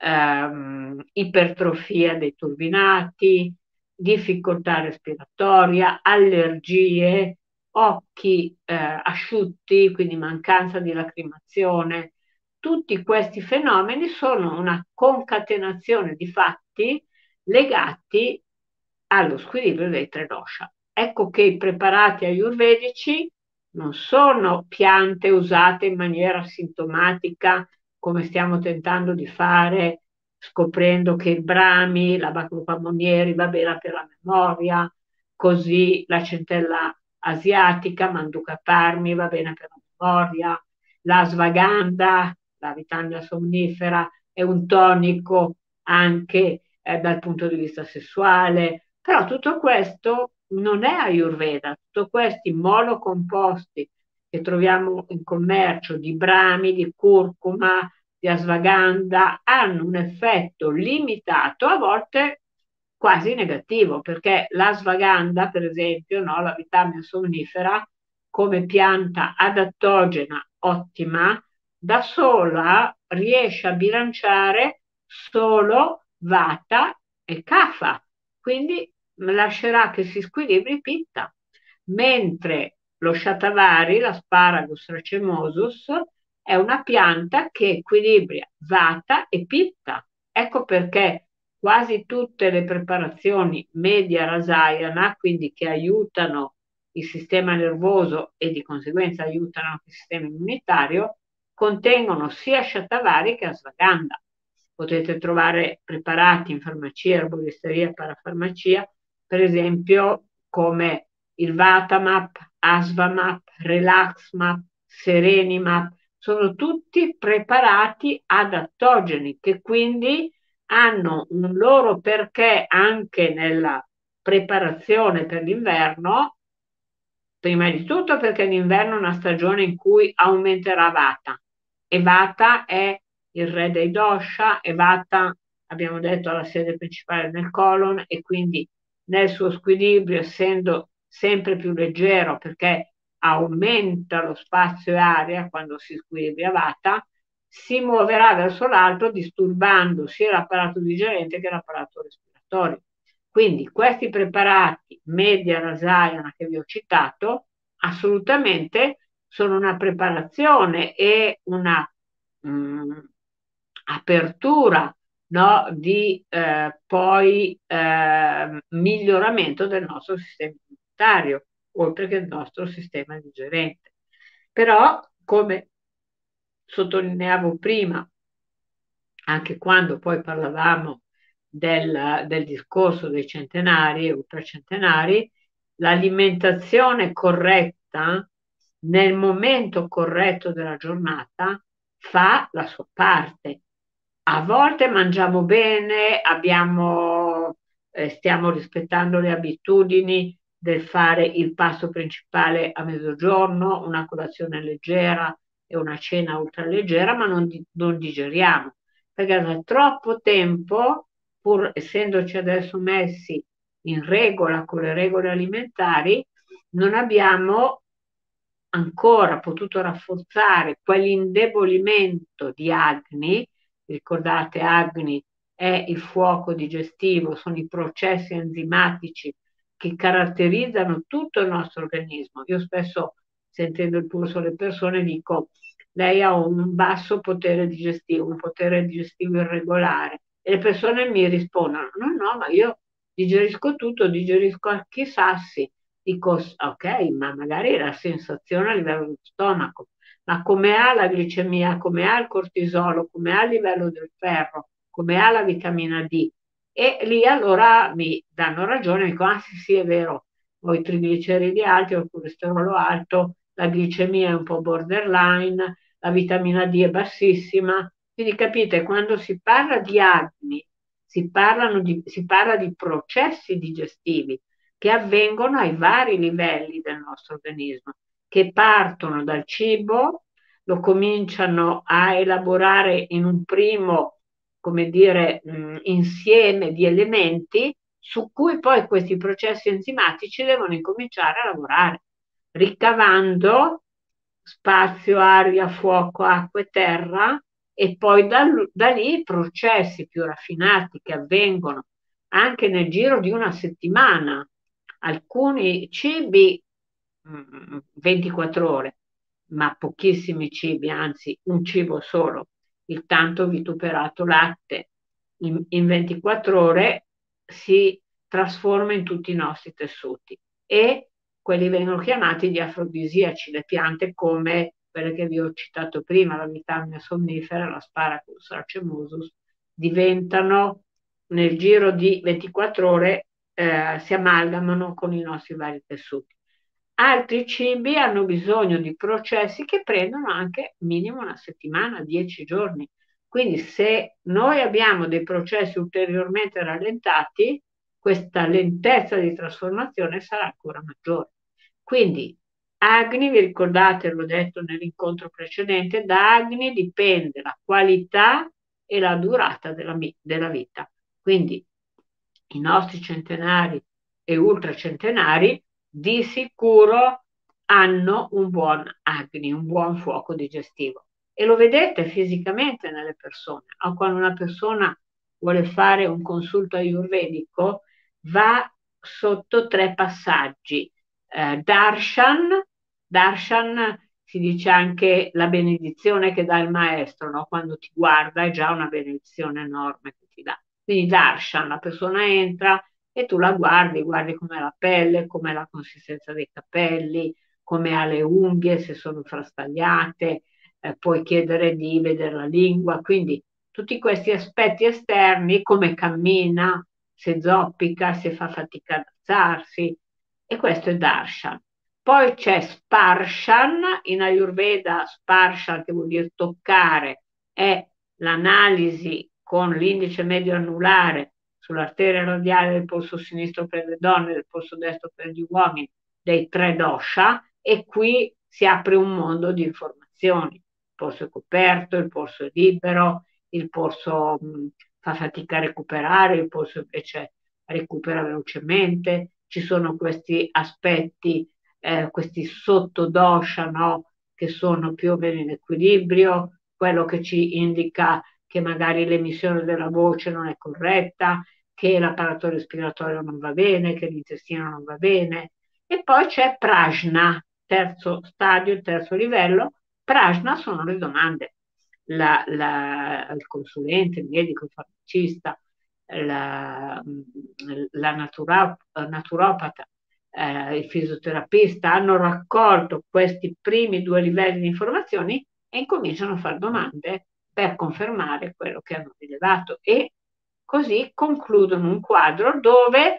ehm, ipertrofia dei turbinati, difficoltà respiratoria, allergie, occhi eh, asciutti, quindi mancanza di lacrimazione. Tutti questi fenomeni sono una concatenazione di fatti legati allo squilibrio dei tre dosha. Ecco che i preparati ayurvedici non sono piante usate in maniera sintomatica come stiamo tentando di fare, scoprendo che il Brahmi, la Baclopa Monieri va bene per la memoria, così la centella asiatica, Manduka Parmi, va bene per la memoria, la Svaganda, la vitamina somnifera, è un tonico anche eh, dal punto di vista sessuale, però tutto questo non è Ayurveda, tutti questi monocomposti che troviamo in commercio di brami, di curcuma, di ashwagandha hanno un effetto limitato, a volte quasi negativo, perché l'ashwagandha, per esempio, no, la vitamina somnifera, come pianta adattogena ottima, da sola riesce a bilanciare solo vata e kapha, quindi lascerà che si squilibri pitta, mentre lo shatavari, l'asparagus racemosus, è una pianta che equilibra vata e pitta. Ecco perché quasi tutte le preparazioni media rasayana, quindi che aiutano il sistema nervoso e di conseguenza aiutano anche il sistema immunitario, contengono sia shatavari che ashwagandha. Potete trovare preparati in farmacia, erboristeria e parafarmacia, per esempio come il Vatamap, Asvamap, Relaxmap, Serenimap, sono tutti preparati adattogeni che quindi hanno un loro perché anche nella preparazione per l'inverno, prima di tutto perché l'inverno è una stagione in cui aumenterà Vata e Vata è il re dei dosha e Vata, abbiamo detto, ha la sede principale nel colon e quindi nel suo squilibrio, essendo sempre più leggero perché aumenta lo spazio e aria quando si squilibria Vata, si muoverà verso l'alto disturbando sia l'apparato digerente che l'apparato respiratorio. Quindi questi preparati media rasayana che vi ho citato assolutamente sono una preparazione e una mh, apertura, no, di eh, poi eh, miglioramento del nostro sistema immunitario, oltre che del nostro sistema digerente. Però, come sottolineavo prima, anche quando poi parlavamo del, del discorso dei centenari e ultracentenari, l'alimentazione corretta nel momento corretto della giornata fa la sua parte. A volte mangiamo bene, abbiamo, eh, stiamo rispettando le abitudini del fare il pasto principale a mezzogiorno, una colazione leggera e una cena ultraleggera, ma non, di- non digeriamo, perché da troppo tempo, pur essendoci adesso messi in regola con le regole alimentari, non abbiamo ancora potuto rafforzare quell'indebolimento di Agni. Ricordate, Agni è il fuoco digestivo, sono i processi enzimatici che caratterizzano tutto il nostro organismo. Io spesso, sentendo il pulso delle persone, dico, lei ha un basso potere digestivo, un potere digestivo irregolare. E le persone mi rispondono, no, no, ma io digerisco tutto, digerisco anche i sassi. Dico, ok, ma magari la sensazione a livello dello stomaco, ma come ha la glicemia, come ha il cortisolo, come ha il livello del ferro, come ha la vitamina D? E lì allora mi danno ragione, mi dicono, ah sì, sì, è vero, ho i trigliceridi alti, ho il colesterolo alto, la glicemia è un po' borderline, la vitamina D è bassissima. Quindi capite, quando si parla di acne, si, parlano di, si parla di processi digestivi che avvengono ai vari livelli del nostro organismo, che partono dal cibo, lo cominciano a elaborare in un primo, come dire, mh, insieme di elementi su cui poi questi processi enzimatici devono incominciare a lavorare, ricavando spazio, aria, fuoco, acqua e terra e poi da, da lì i processi più raffinati che avvengono anche nel giro di una settimana. Alcuni cibi mm, ventiquattro ore, ma pochissimi cibi, anzi un cibo solo, il tanto vituperato latte, in, in ventiquattro ore si trasforma in tutti i nostri tessuti e quelli vengono chiamati gli afrodisiaci, le piante come quelle che vi ho citato prima, la vitamina sonnifera, l'Asparagus racemosus, diventano nel giro di ventiquattro ore, eh, si amalgamano con i nostri vari tessuti. Altri cibi hanno bisogno di processi che prendono anche minimo una settimana, dieci giorni. Quindi se noi abbiamo dei processi ulteriormente rallentati, questa lentezza di trasformazione sarà ancora maggiore. Quindi Agni, vi ricordate, l'ho detto nell'incontro precedente, da Agni dipende la qualità e la durata della, della vita. Quindi i nostri centenari e ultracentenari di sicuro hanno un buon Agni, un buon fuoco digestivo. E lo vedete fisicamente nelle persone. O quando una persona vuole fare un consulto ayurvedico, va sotto tre passaggi. Eh, darshan, darshan si dice anche la benedizione che dà il maestro, no? Quando ti guarda è già una benedizione enorme che ti dà. Quindi darshan, la persona entra e tu la guardi, guardi com'è la pelle, com'è la consistenza dei capelli, come ha le unghie, se sono frastagliate, eh, puoi chiedere di vedere la lingua, quindi tutti questi aspetti esterni, come cammina, se zoppica, se fa fatica ad alzarsi, e questo è darshan. Poi c'è sparshan, in Ayurveda sparshan, che vuol dire toccare, è l'analisi con l'indice medio anulare sull'arteria radiale del polso sinistro per le donne e del polso destro per gli uomini, dei tre dosha, e qui si apre un mondo di informazioni. Il polso è coperto, il polso è libero, il polso mh, fa fatica a recuperare, il polso invece recupera velocemente. Ci sono questi aspetti, eh, questi sottodosha, no? Che sono più o meno in equilibrio, quello che ci indica che magari l'emissione della voce non è corretta, che l'apparato respiratorio non va bene, che l'intestino non va bene. E poi c'è prajna, terzo stadio, il terzo livello. Prajna sono le domande. La, la, il consulente, il medico, il farmacista, la, la natura, naturopata, eh, il fisioterapista hanno raccolto questi primi due livelli di informazioni e incominciano a fare domande per confermare quello che hanno rilevato e così concludono un quadro dove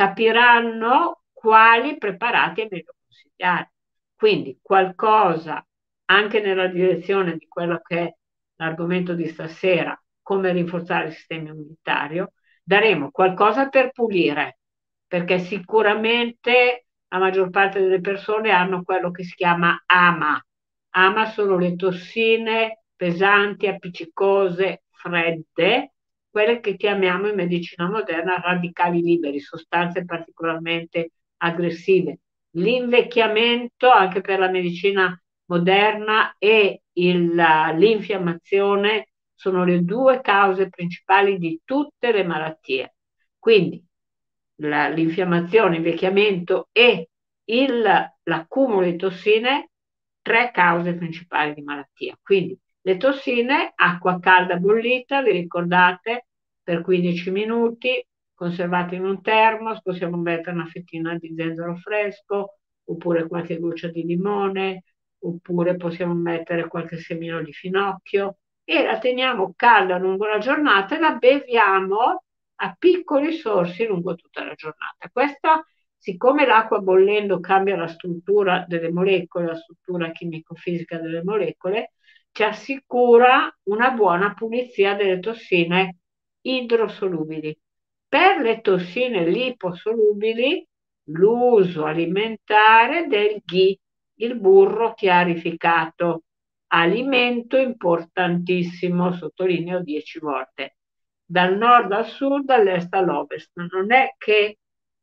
capiranno quali preparati è meglio consigliare. Quindi qualcosa anche nella direzione di quello che è l'argomento di stasera, come rinforzare il sistema immunitario, daremo qualcosa per pulire, perché sicuramente la maggior parte delle persone hanno quello che si chiama ama. Ama sono le tossine pesanti, appiccicose, fredde, quelle che chiamiamo in medicina moderna radicali liberi, sostanze particolarmente aggressive. L'invecchiamento, anche per la medicina moderna, e il, l'infiammazione sono le due cause principali di tutte le malattie. Quindi la, l'infiammazione, l'invecchiamento e il, l'accumulo di tossine, tre cause principali di malattia. Quindi le tossine, acqua calda bollita, vi ricordate, per quindici minuti, conservate in un termos, possiamo mettere una fettina di zenzero fresco, oppure qualche goccia di limone, oppure possiamo mettere qualche semino di finocchio e la teniamo calda lungo la giornata e la beviamo a piccoli sorsi lungo tutta la giornata. Questa, siccome l'acqua bollendo cambia la struttura delle molecole, la struttura chimico-fisica delle molecole, ci assicura una buona pulizia delle tossine idrosolubili. Per le tossine liposolubili, l'uso alimentare del ghee, il burro chiarificato, alimento importantissimo, sottolineo dieci volte, dal nord al sud, dall'est all'ovest. Non è che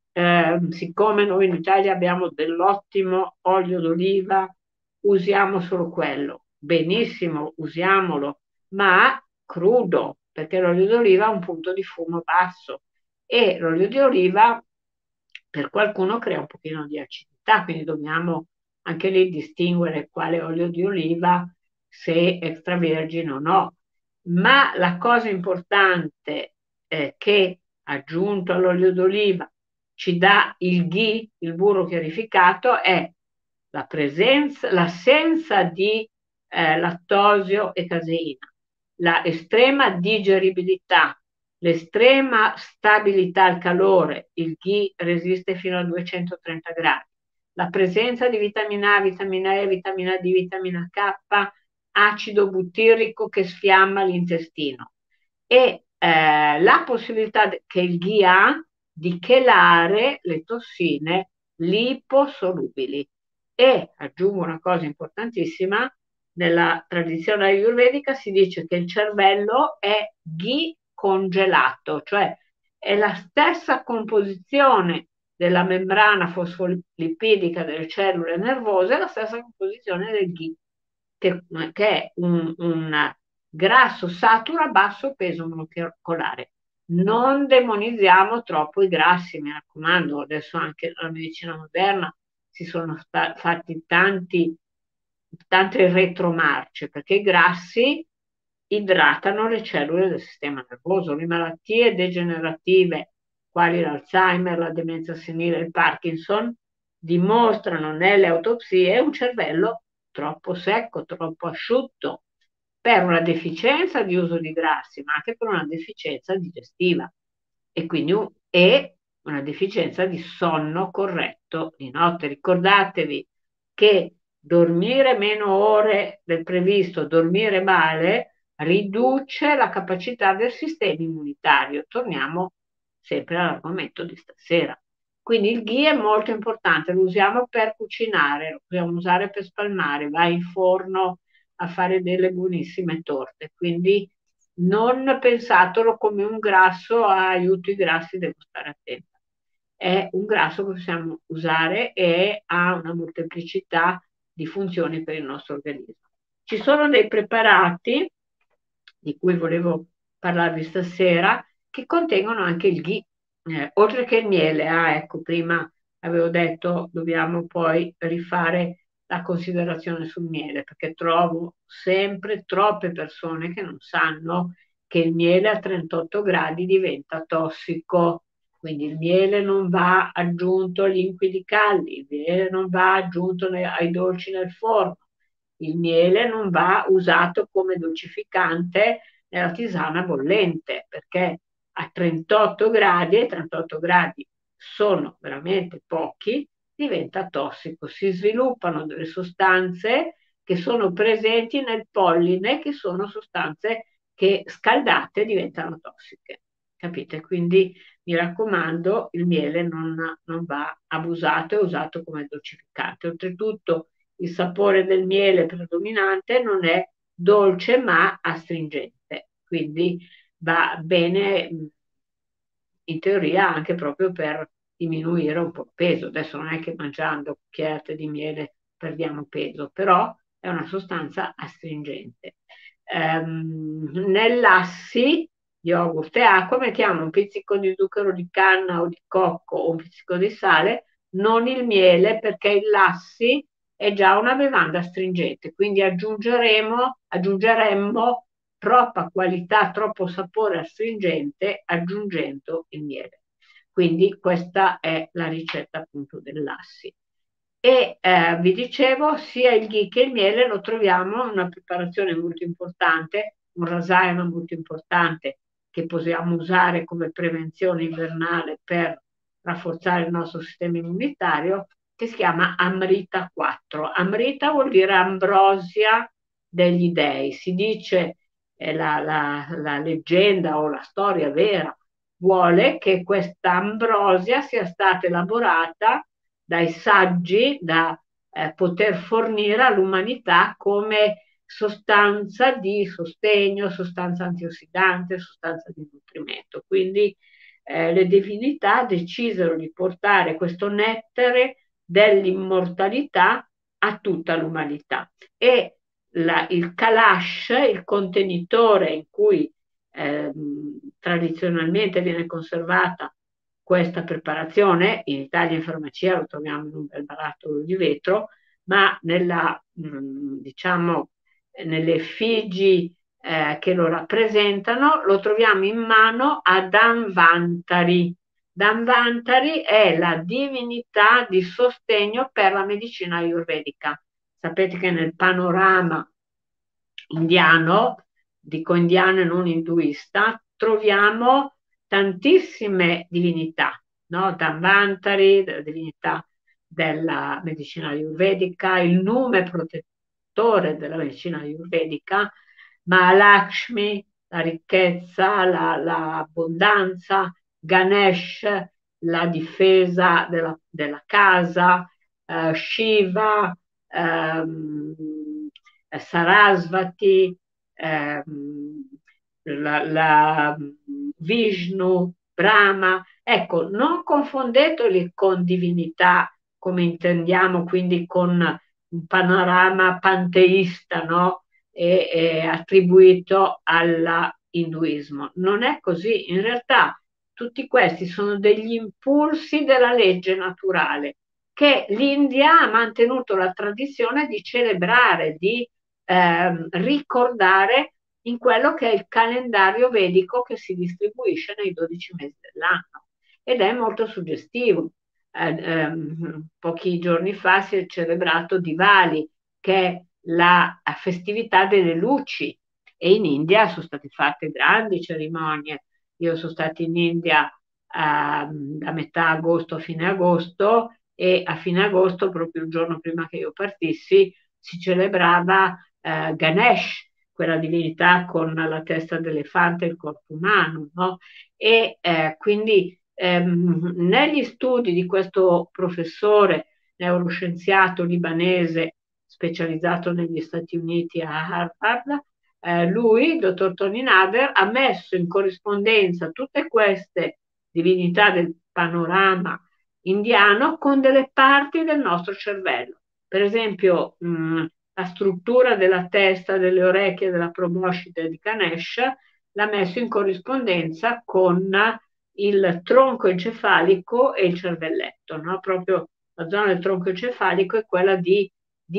eh, siccome noi in Italia abbiamo dell'ottimo olio d'oliva, usiamo solo quello. Benissimo, usiamolo, ma crudo, perché l'olio d'oliva ha un punto di fumo basso e l'olio di oliva per qualcuno crea un pochino di acidità, quindi dobbiamo anche lì distinguere quale olio di oliva, se extravergine o no. Ma la cosa importante eh, che aggiunto all'olio d'oliva ci dà il ghee, il burro chiarificato, è la presenza, l'assenza di eh, lattosio e caseina, la estrema digeribilità, l'estrema stabilità al calore, il ghee resiste fino a duecentotrenta gradi, la presenza di vitamina A, vitamina E, vitamina D, vitamina K, acido butirrico che sfiamma l'intestino e eh, la possibilità che il ghee ha di chelare le tossine liposolubili. E aggiungo una cosa importantissima, nella tradizione ayurvedica si dice che il cervello è ghee congelato, cioè è la stessa composizione della membrana fosfolipidica delle cellule nervose, la stessa composizione del ghee, che, che è un, un grasso saturo a basso peso molecolare. Non demonizziamo troppo i grassi, mi raccomando, adesso anche nella medicina moderna si sono sta- fatti tanti, tante retromarce, perché i grassi idratano le cellule del sistema nervoso. Le malattie degenerative, quali l'Alzheimer, la demenza senile, il Parkinson, dimostrano nelle autopsie un cervello troppo secco, troppo asciutto, per una deficienza di uso di grassi, ma anche per una deficienza digestiva e quindi un, e una deficienza di sonno corretto di notte. Ricordatevi che dormire meno ore del previsto, dormire male, riduce la capacità del sistema immunitario. Torniamo sempre all'argomento di stasera. Quindi il ghee è molto importante, lo usiamo per cucinare, lo possiamo usare per spalmare, va in forno a fare delle buonissime torte. Quindi non pensatelo come un grasso, ah, aiuto i grassi, devo stare attenta. È un grasso che possiamo usare e ha una molteplicità di funzioni per il nostro organismo. Ci sono dei preparati di cui volevo parlarvi stasera che contengono anche il ghee, eh, oltre che il miele. Ah, ecco, prima avevo detto dobbiamo poi rifare la considerazione sul miele, perché trovo sempre troppe persone che non sanno che il miele a trentotto gradi diventa tossico. Quindi il miele non va aggiunto agli liquidi caldi, il miele non va aggiunto nei, ai dolci nel forno, il miele non va usato come dolcificante nella tisana bollente, perché a trentotto gradi, e trentotto gradi sono veramente pochi, diventa tossico. Si sviluppano delle sostanze che sono presenti nel polline, che sono sostanze che scaldate diventano tossiche. Capite? Quindi mi raccomando, il miele non, non va abusato e usato come dolcificante. Oltretutto, il sapore del miele predominante non è dolce ma astringente, quindi va bene in teoria anche proprio per diminuire un po' il peso. Adesso non è che mangiando cucchiaiate di miele perdiamo peso, però è una sostanza astringente. Ehm, nell'assi, yogurt e acqua mettiamo un pizzico di zucchero di canna o di cocco o un pizzico di sale, non il miele perché il lassi è già una bevanda astringente, quindi aggiungeremo, aggiungeremmo troppa qualità, troppo sapore astringente aggiungendo il miele. Quindi questa è la ricetta appunto del lassi. E eh, vi dicevo, sia il ghee che il miele lo troviamo in una preparazione molto importante, un rasayana molto importante che possiamo usare come prevenzione invernale per rafforzare il nostro sistema immunitario, che si chiama Amrita quattro. Amrita vuol dire ambrosia degli dei. Si dice, eh, la, la, la leggenda o la storia vera vuole che questa ambrosia sia stata elaborata dai saggi da eh, poter fornire all'umanità come sostanza di sostegno, sostanza antiossidante, sostanza di nutrimento. Quindi eh, le divinità decisero di portare questo nettare dell'immortalità a tutta l'umanità. E la- il calash, il contenitore in cui ehm, tradizionalmente viene conservata questa preparazione, in Italia in farmacia lo troviamo in un bel barattolo di vetro, ma nella, mh, diciamo, nelle effigi eh, che lo rappresentano lo troviamo in mano a Danvantari. Danvantari è la divinità di sostegno per la medicina ayurvedica. Sapete che nel panorama indiano, dico indiano e non induista, troviamo tantissime divinità, no? Dhanvantari, la divinità della medicina ayurvedica, il nome protettore della medicina ayurvedica, Mahalakshmi, la ricchezza, la, l'abbondanza, Ganesh, la difesa della, della casa, eh, Shiva, ehm, Sarasvati, ehm, la, la Vishnu, Brahma. Ecco, non confondeteli con divinità come intendiamo, quindi con un panorama panteista, no? E, e attribuito all'induismo. Non è così. In realtà tutti questi sono degli impulsi della legge naturale che l'India ha mantenuto la tradizione di celebrare, di ehm, ricordare in quello che è il calendario vedico che si distribuisce nei dodici mesi dell'anno ed è molto suggestivo. Eh, ehm, pochi giorni fa si è celebrato Diwali, che è la festività delle luci, e in India sono state fatte grandi cerimonie. Io sono stata in India a, a metà agosto a fine agosto e a fine agosto, proprio il giorno prima che io partissi, si celebrava eh, Ganesh, quella divinità con la testa d'elefante e il corpo umano, no? E eh, quindi ehm, negli studi di questo professore neuroscienziato libanese specializzato negli Stati Uniti a Harvard, eh, lui, il dottor Tony Nader, ha messo in corrispondenza tutte queste divinità del panorama indiano con delle parti del nostro cervello. Per esempio, mh, la struttura della testa, delle orecchie, della proboscide di Ganesh l'ha messo in corrispondenza con il tronco encefalico e il cervelletto, no? Proprio la zona del tronco encefalico è quella di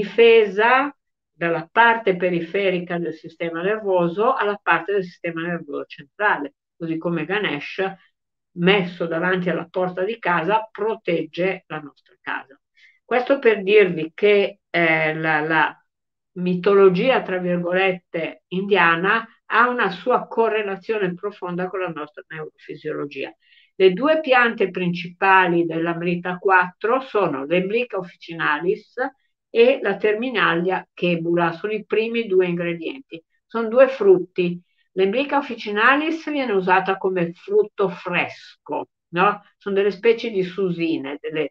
difesa dalla parte periferica del sistema nervoso alla parte del sistema nervoso centrale, così come Ganesh, messo davanti alla porta di casa, protegge la nostra casa. Questo per dirvi che eh, la, la mitologia, tra virgolette, indiana ha una sua correlazione profonda con la nostra neurofisiologia. Le due piante principali dell'Amrita quattro sono l'Embrica officinalis e la Terminalia chebula, sono i primi due ingredienti. Sono due frutti. L'Embrica officinalis viene usata come frutto fresco, no? Sono delle specie di susine, delle,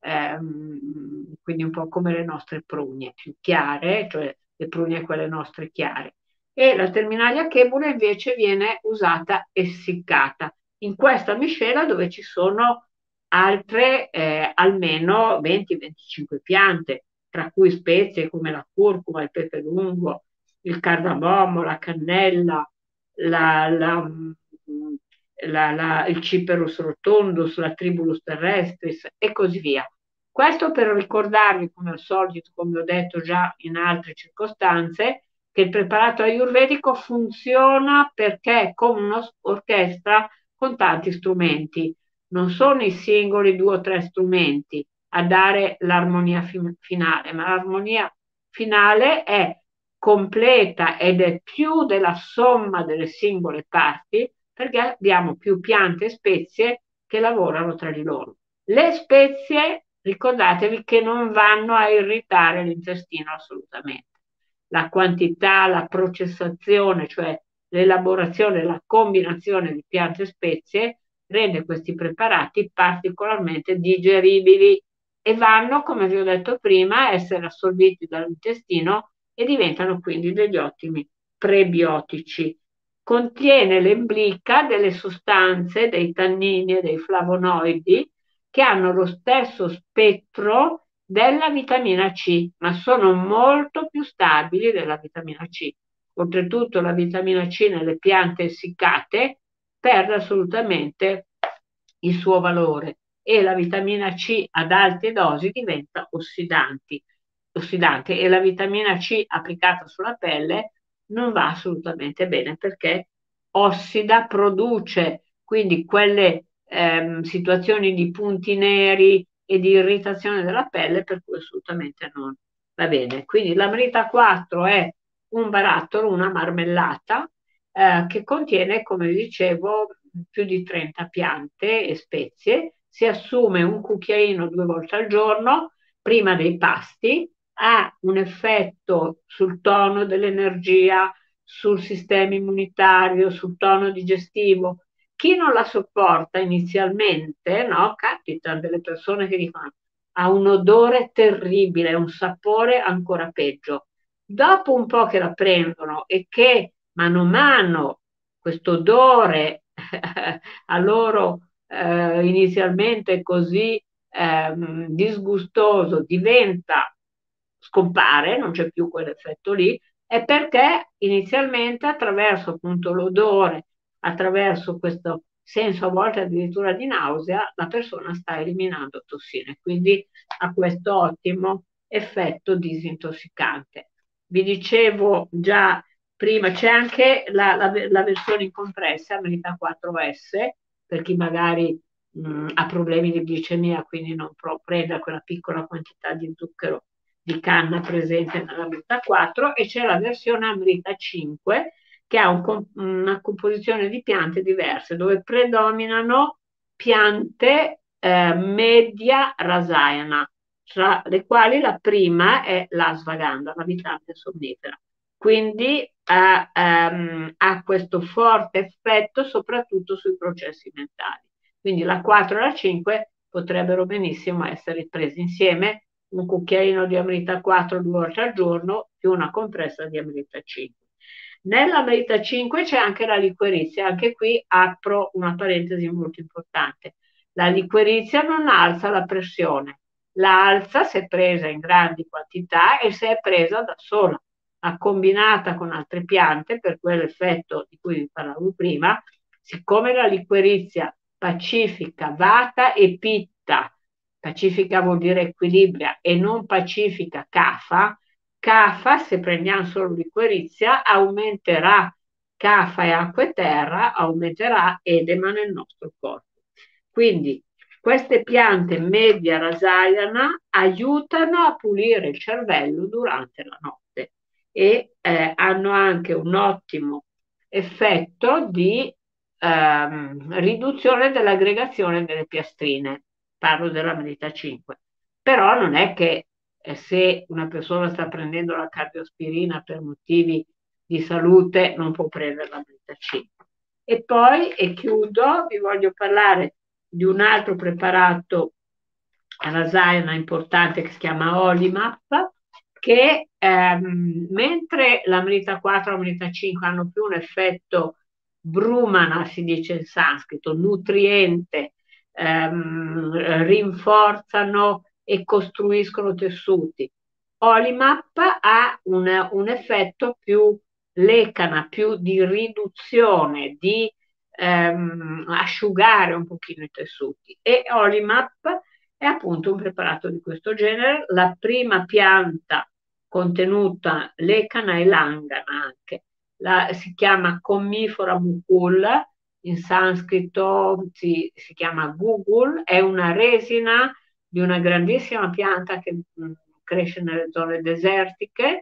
ehm, quindi un po' come le nostre prugne più chiare, cioè le prugne quelle nostre chiare. E la Terminalia chebula invece viene usata essiccata in questa miscela dove ci sono altre eh, almeno venti venticinque piante, tra cui spezie come la curcuma, il pepe lungo, il cardamomo, la cannella, la, la, la, la, il Ciperus rotundus, la Tribulus terrestris e così via. Questo per ricordarvi, come al solito, come ho detto già in altre circostanze, che il preparato ayurvedico funziona perché è come un'orchestra con tanti strumenti. Non sono i singoli due o tre strumenti a dare l'armonia fi- finale, ma l'armonia finale è completa ed è più della somma delle singole parti perché abbiamo più piante e spezie che lavorano tra di loro. Le spezie, ricordatevi che non vanno a irritare l'intestino assolutamente. La quantità, la processazione, cioè l'elaborazione, la combinazione di piante e spezie rende questi preparati particolarmente digeribili e vanno, come vi ho detto prima, a essere assorbiti dall'intestino e diventano quindi degli ottimi prebiotici. Contiene l'emblica delle sostanze, dei tannini e dei flavonoidi che hanno lo stesso spettro della vitamina C, ma sono molto più stabili della vitamina C. Oltretutto la vitamina C nelle piante essiccate perde assolutamente il suo valore e la vitamina C ad alte dosi diventa ossidanti, ossidante e la vitamina C applicata sulla pelle non va assolutamente bene perché ossida, produce quindi quelle ehm, situazioni di punti neri e di irritazione della pelle per cui assolutamente non va bene. Quindi la Merita quattro è un barattolo, una marmellata eh, che contiene, come vi dicevo, più di trenta piante e spezie. Si assume un cucchiaino due volte al giorno prima dei pasti, ha un effetto sul tono dell'energia, sul sistema immunitario, sul tono digestivo. Chi non la sopporta inizialmente, no? Capita delle persone che dicono ha un odore terribile, un sapore ancora peggio. Dopo un po' che la prendono e che mano a mano questo odore a loro eh, inizialmente così ehm, disgustoso diventa, scompare, non c'è più quell'effetto lì, è perché inizialmente attraverso appunto l'odore, attraverso questo senso a volte addirittura di nausea, la persona sta eliminando tossine, quindi ha questo ottimo effetto disintossicante. Vi dicevo già prima, c'è anche la, la, la versione in compressa, Merita quattro S, per chi magari mh, ha problemi di glicemia, quindi non pro- prenda quella piccola quantità di zucchero di canna presente nella Merita quattro, e c'è la versione Amrita cinque, che ha un, una composizione di piante diverse, dove predominano piante eh, media rasayana, tra le quali la prima è l'asvaganda, la vitante sonnifera. Quindi ha, um, ha questo forte effetto soprattutto sui processi mentali. Quindi la quattro e la cinque potrebbero benissimo essere prese insieme, un cucchiaino di Amrita quattro due volte al giorno più una compressa di Amrita cinque. Nella Amrita cinque c'è anche la liquirizia, anche qui apro una parentesi molto importante. La liquirizia non alza la pressione, la alza se presa in grandi quantità e se è presa da sola, combinata con altre piante per quell'effetto di cui vi parlavo prima. Siccome la liquirizia pacifica vata e pitta, pacifica vuol dire equilibria e non pacifica kapha, kapha se prendiamo solo liquirizia aumenterà kapha e acqua e terra, aumenterà edema nel nostro corpo. Quindi queste piante media rasayana aiutano a pulire il cervello durante la notte e eh, hanno anche un ottimo effetto di ehm, riduzione dell'aggregazione delle piastrine. Parlo della Medita cinque. Però non è che eh, se una persona sta prendendo la cardiospirina per motivi di salute non può prendere la Medita cinque. E poi, e chiudo, vi voglio parlare di un altro preparato rasayana importante che si chiama Olimap, che ehm, mentre l'Amrita quattro e l'Amrita cinque hanno più un effetto brumana, si dice in sanscrito, nutriente, ehm, rinforzano e costruiscono tessuti. Olimap ha un, un effetto più lecana, più di riduzione, di ehm, asciugare un pochino i tessuti. E Olimap è appunto un preparato di questo genere. La prima pianta contenuta lecana e langana anche, la, si chiama Commifora mukul, in sanscrito si, si chiama Gugul, è una resina di una grandissima pianta che mh, cresce nelle zone desertiche.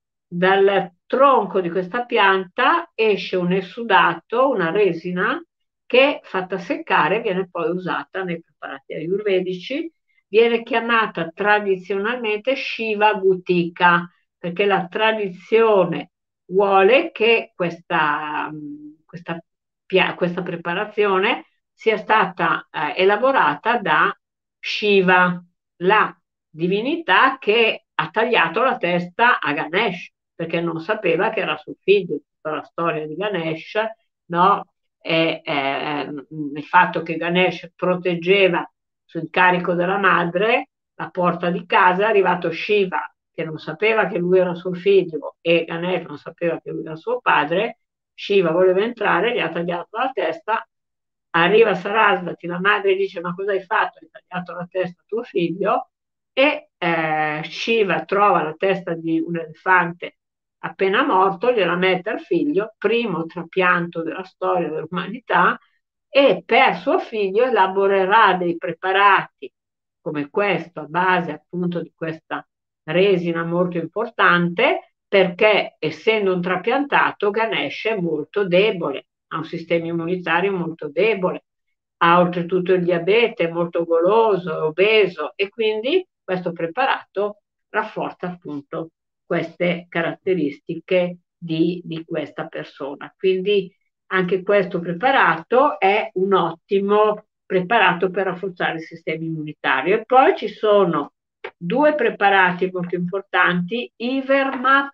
Dal tronco di questa pianta esce un essudato, una resina, che fatta seccare viene poi usata nei preparati ayurvedici, viene chiamata tradizionalmente Shiva Gutika, perché la tradizione vuole che questa, questa, questa preparazione sia stata eh, elaborata da Shiva, la divinità che ha tagliato la testa a Ganesh, perché non sapeva che era suo figlio. Tutta la storia di Ganesh, no? E, eh, il fatto che Ganesh proteggeva sul carico della madre la porta di casa, è arrivato Shiva, che non sapeva che lui era suo figlio, e Ganesh non sapeva che lui era suo padre. Shiva voleva entrare, gli ha tagliato la testa. Arriva Sarasvati, la madre dice: ma cosa hai fatto? Hai tagliato la testa a tuo figlio. E eh, Shiva trova la testa di un elefante appena morto, gliela mette al figlio, primo trapianto della storia dell'umanità, e per suo figlio elaborerà dei preparati come questo, a base appunto di questa resina molto importante, perché essendo un trapiantato Ganesh è molto debole, ha un sistema immunitario molto debole, ha oltretutto il diabete, è molto goloso, è obeso, e quindi questo preparato rafforza appunto queste caratteristiche di, di questa persona. Quindi anche questo preparato è un ottimo preparato per rafforzare il sistema immunitario. E poi ci sono due preparati molto importanti, Ivermap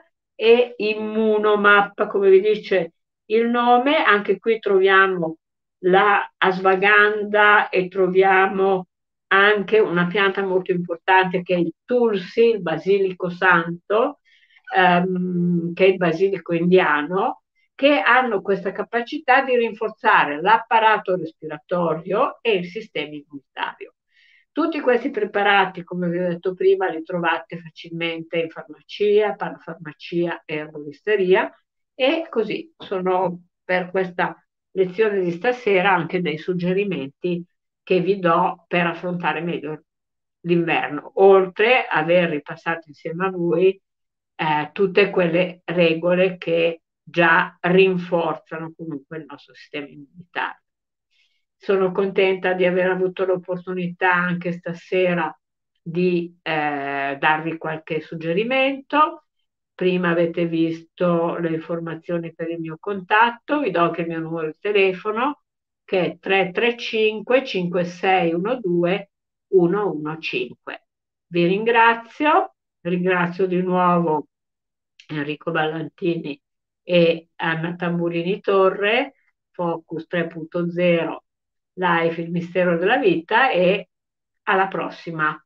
e Immunomap, come vi dice il nome. Anche qui troviamo la ashwagandha e troviamo anche una pianta molto importante che è il tulsi, il basilico santo, ehm, che è il basilico indiano, che hanno questa capacità di rinforzare l'apparato respiratorio e il sistema immunitario. Tutti questi preparati, come vi ho detto prima, li trovate facilmente in farmacia, parafarmacia e erboristeria, e così sono per questa lezione di stasera anche dei suggerimenti che vi do per affrontare meglio l'inverno, oltre a aver ripassato insieme a voi eh, tutte quelle regole che già rinforzano comunque il nostro sistema immunitario. Sono contenta di aver avuto l'opportunità anche stasera di eh, darvi qualche suggerimento. Prima avete visto le informazioni per il mio contatto, vi do anche il mio numero di telefono, che è tre tre cinque cinque sei uno due uno uno cinque. Vi ringrazio, ringrazio di nuovo Enrico Ballantini e Anna Tamburini Torre, Focus tre punto zero, Life, il mistero della vita, e alla prossima.